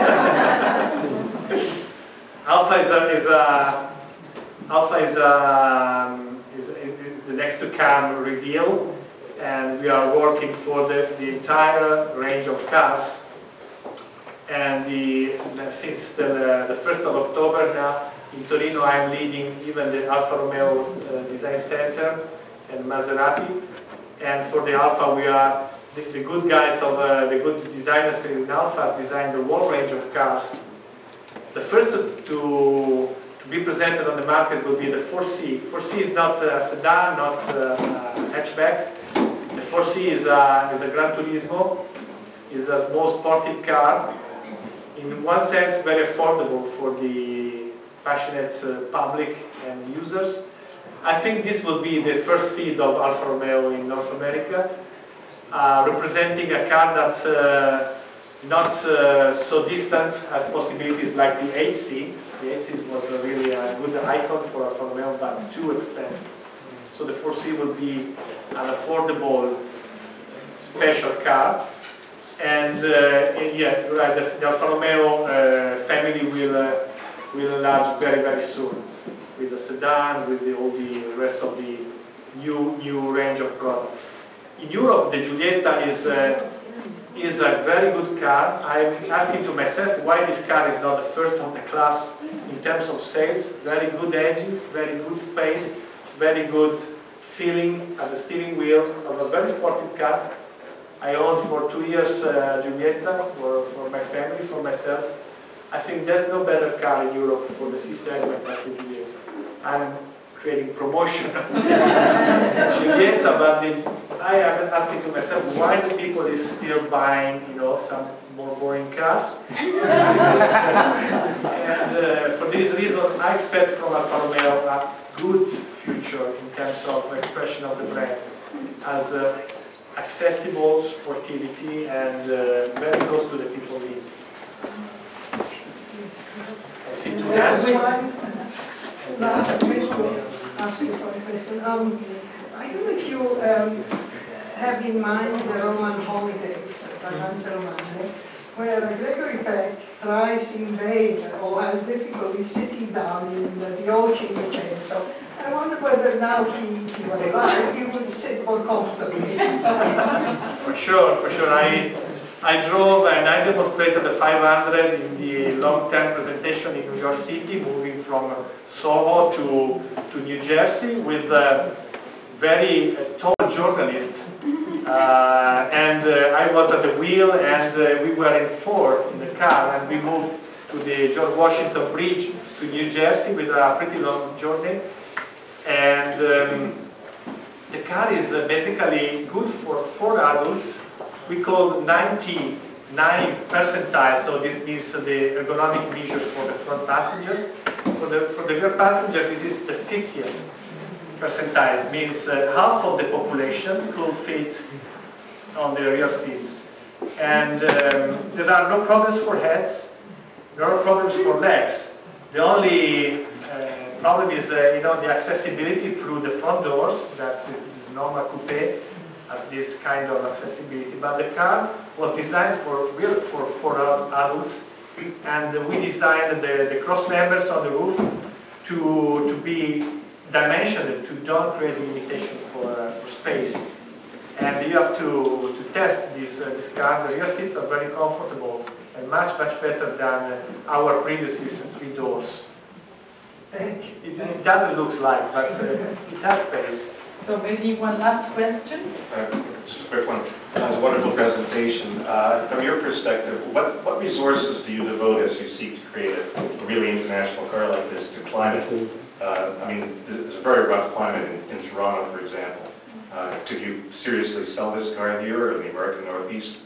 Alpha is a, is a Alpha is, a, is, is the next to come reveal, and we are working for the, the entire range of cars. And the, since the, the first of October now, in Torino, I'm leading even the Alfa Romeo uh, Design Center and Maserati. And for the Alfa, we are the, the good guys of uh, the good designers in Alfa has designed the whole range of cars. The first to, to, to be presented on the market will be the four C. four C is not a sedan, not a hatchback. The four C is a, is a Gran Turismo, is a small sportive car. In one sense, very affordable for the passionate uh, public and users. I think this will be the first seed of Alfa Romeo in North America, uh, representing a car that's uh, not uh, so distant as possibilities like the eight C. The eight C was a really a good icon for Alfa Romeo, but too expensive. So the four C will be an affordable special car. And, uh, and yeah, right, the, the Alfa Romeo uh, family will uh, will enlarge very very soon with the sedan, with the, all the rest of the new new range of products. In Europe, the Giolito is uh, is a very good car. I'm asking to myself why this car is not the first of the class in terms of sales. Very good engines, very good space, very good feeling at the steering wheel of a very sportive car. I owned for two years uh, Giolito for, for my family, for myself. I think there's no better car in Europe for the C segment than the Giolito. I'm creating promotion of Giolito, but the, I am asking to myself why the people is still buying, you know, some more boring cars. And uh, for this reason, I expect from Alfa Romeo a good future in terms of expression of the brand as uh, accessible, sportivity, and uh, very close to the people's needs. I see two hands. Last question, ask you for a question. Um, I don't know if you um, have in mind the Roman holidays, Vacanze Romane, where Gregory Peck tries in vain or has difficulty sitting down in the, the old Cinquecento. I wonder whether now he, he were alive, he would sit more comfortably. For sure, for sure. I, I drove and I demonstrated the five hundred in the long-term presentation in New York City, moving from Soho to, to New Jersey with a very uh, tall journalist. Uh, and uh, I was at the wheel, and uh, we were in four in the car, and we moved to the George Washington Bridge to New Jersey with a pretty long journey. And um, the car is uh, basically good for four adults. We call ninety-nine percentile, so this means uh, the ergonomic measure for the front passengers. For the, for the rear passenger, this is the fiftieth percentile. It means uh, half of the population could fit on the rear seats. And um, there are no problems for heads, no problems for legs. The only uh, problem is, uh, you know, the accessibility through the front doors. That's this normal coupe has this kind of accessibility. But the car was designed for real for for adults, and we designed the, the cross members on the roof to to be dimensioned to don't create limitation for, uh, for space. And you have to, to test this, uh, this car. The rear seats are very comfortable and much, much better than uh, our previous three doors. Thank you. It, it doesn't look like, but uh, it has space. So maybe one last question. Uh, just a quick one. That was a wonderful presentation. Uh, from your perspective, what, what resources do you devote as you seek to create a, a really international car like this to climate? Uh, I mean, it's a very rough climate in, in Toronto, for example. Uh, could you seriously sell this car here or in the American Northeast?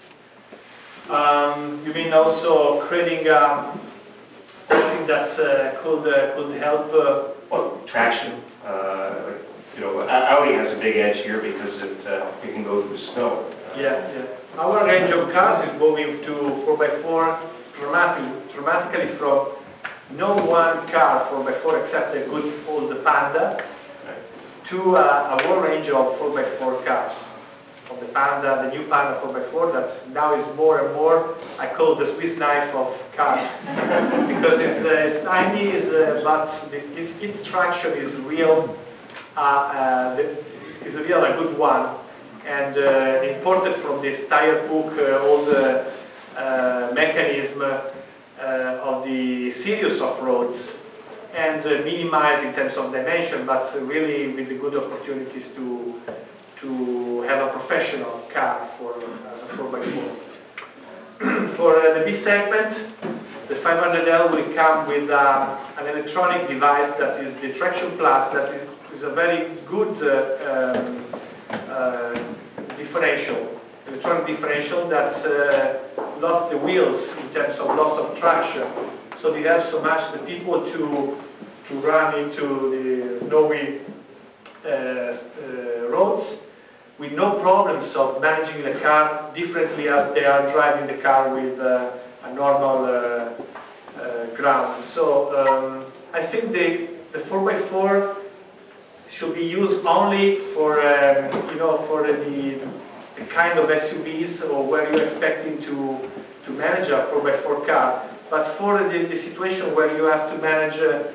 Um, you mean also creating um, something that uh, could, uh, could help? Uh, well, traction. Uh, like, you know, Audi has a big edge here because it, uh, it can go through snow. Yeah, yeah. Our range of cars is moving to four by four dramatically, dramatically from no one car four by four except a good old Panda to uh, a whole range of four by four cars. From the Panda, the new Panda four by four, that's now is more and more, I call the Swiss knife of cars. Because it's, uh, it's tiny, it's, uh, but the, its, its traction is real, uh, uh, the, is a real a good one. And uh, imported from this tire book, uh, all the uh, mechanism uh, of the serious off-roads, and uh, minimize in terms of dimension, but really with the good opportunities to to have a professional car for as a four by four. For uh, the B segment, the five hundred L will come with uh, an electronic device that is the Traction Plus, that is, is a very good uh, um, uh, differential, electronic differential that uh, lost the wheels in terms of loss of traction. So they help so much the people to to run into the snowy uh, uh, roads with no problems of managing the car differently as they are driving the car with uh, a normal uh, uh, ground. So um, I think the the four by four should be used only for um, you know for the, the kind of S U Vs or where you're expecting to to manage a four by four car. But for the, the situation where you have to manage, uh,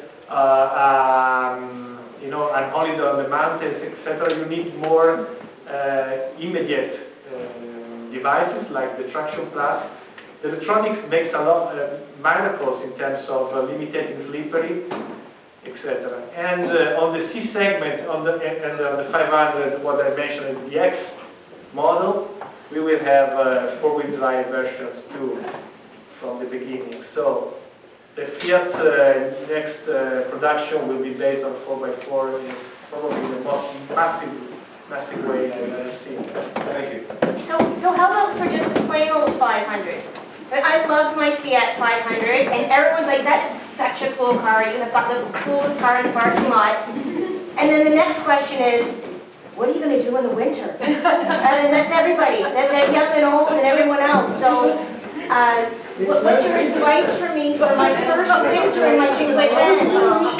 uh, um, you know, an holiday on the mountains, et cetera, you need more uh, immediate uh, devices like the Traction Plus. The electronics makes a lot of uh, miracles in terms of uh, limiting slippery, et cetera. And uh, on the C segment, on the and on the five hundred, what I mentioned, the X model, we will have uh, four-wheel drive versions too from the beginning. So the Fiat uh, next uh, production will be based on four by four in probably the most massive, massive way I've ever seen. Thank you. So, so how about for just the plain old five hundred? I love my Fiat five hundred, and everyone's like, that is such a cool car. You're gonna have the coolest car in the parking lot. And then the next question is, what are you going to do in the winter? And that's everybody. That's young and old and everyone else. So, uh, what, what's your advice for me for my first winter in my Cinque Terre?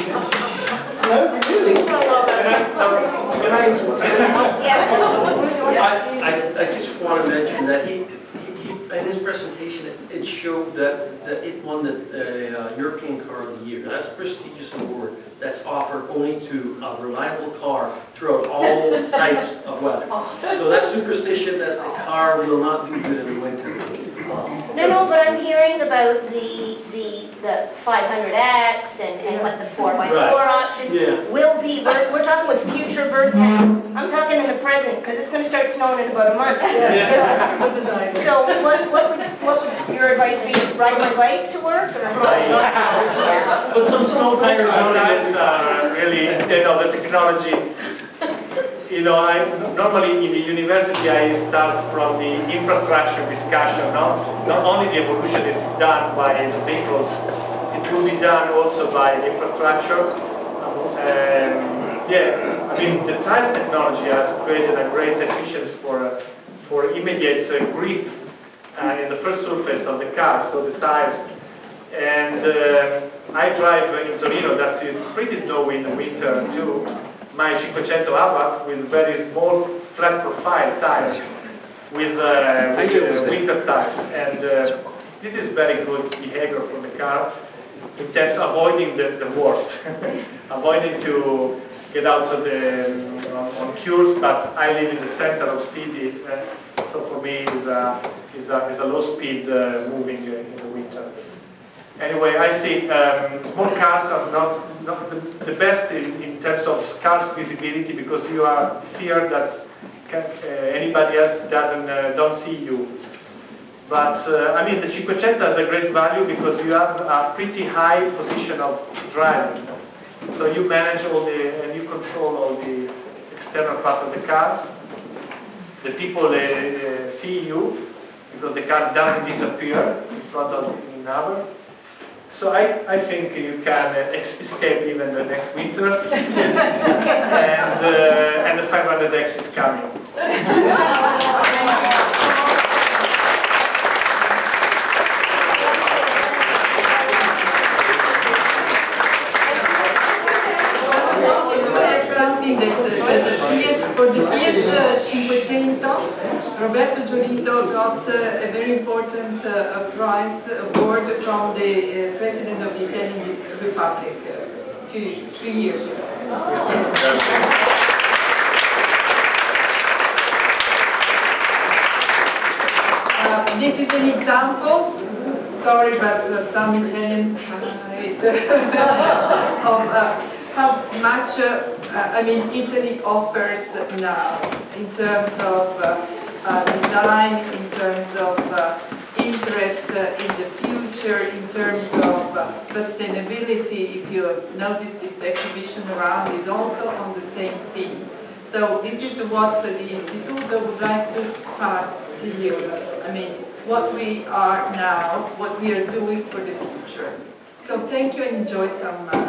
I, I just want to mention that he, he, in his presentation, it, it showed that, that it won the uh, European Car of the Year. That's a prestigious award that's offered only to a reliable car throughout all types of weather. So that superstition that the car will not do good in the winter. No, no, but I'm hearing about the the, the five hundred X and, and what the four by four right. options yeah. will be. We're, we're talking with future versions. I'm talking in the present because it's going to start snowing in about a month. Yeah. So, so what, what, would, what would your advice be? Ride my bike to work? Or yeah. Put some snow tires on it. Uh, really, you know, the technology. You know, I normally in the university I start from the infrastructure discussion. Not not only the evolution is done by the vehicles, it will be done also by the infrastructure. Um, yeah, I mean the tires technology has created a great efficiency for for immediate uh, grip uh, in the first surface of the car, so the tires. And uh, I drive in Torino. That is pretty snowy in the winter too. My five hundred Abarth with very small flat profile tires with, uh, with uh, winter tires, and uh, this is very good behavior for the car. in terms of avoiding the, the worst, avoiding to get out of the, on, on cures, but I live in the center of city, uh, so for me it's a, it's a, it's a low speed uh, moving uh, in the winter. Anyway, I see um, small cars are not, not the, the best in, in terms of scarce visibility because you are feared that can, uh, anybody else doesn't uh, don't see you. But uh, I mean, the Cinquecento has a great value because you have a pretty high position of driving. So you manage all the, and you control all the external part of the car. The people uh, uh, see you because the car doesn't disappear in front of another. So I, I think you can uh, escape even the next winter. and, uh, and the five hundred X is coming. Something that, uh, that the Fiat, for the Fiat uh, Cinquecento, Roberto Giolito got uh, a very important uh, prize award from the uh, President of the Italian Republic uh, two, three years ago. Uh, this is an example, sorry, but uh, some Italian uh, it, of uh, how much uh, I mean Italy offers now in terms of uh, uh, design, in terms of uh, interest uh, in the future, in terms of uh, sustainability. If you notice, this exhibition around is also on the same theme. So this is what uh, the Istituto would like to pass to you. I mean, what we are now, what we are doing for the future. So thank you and enjoy some uh,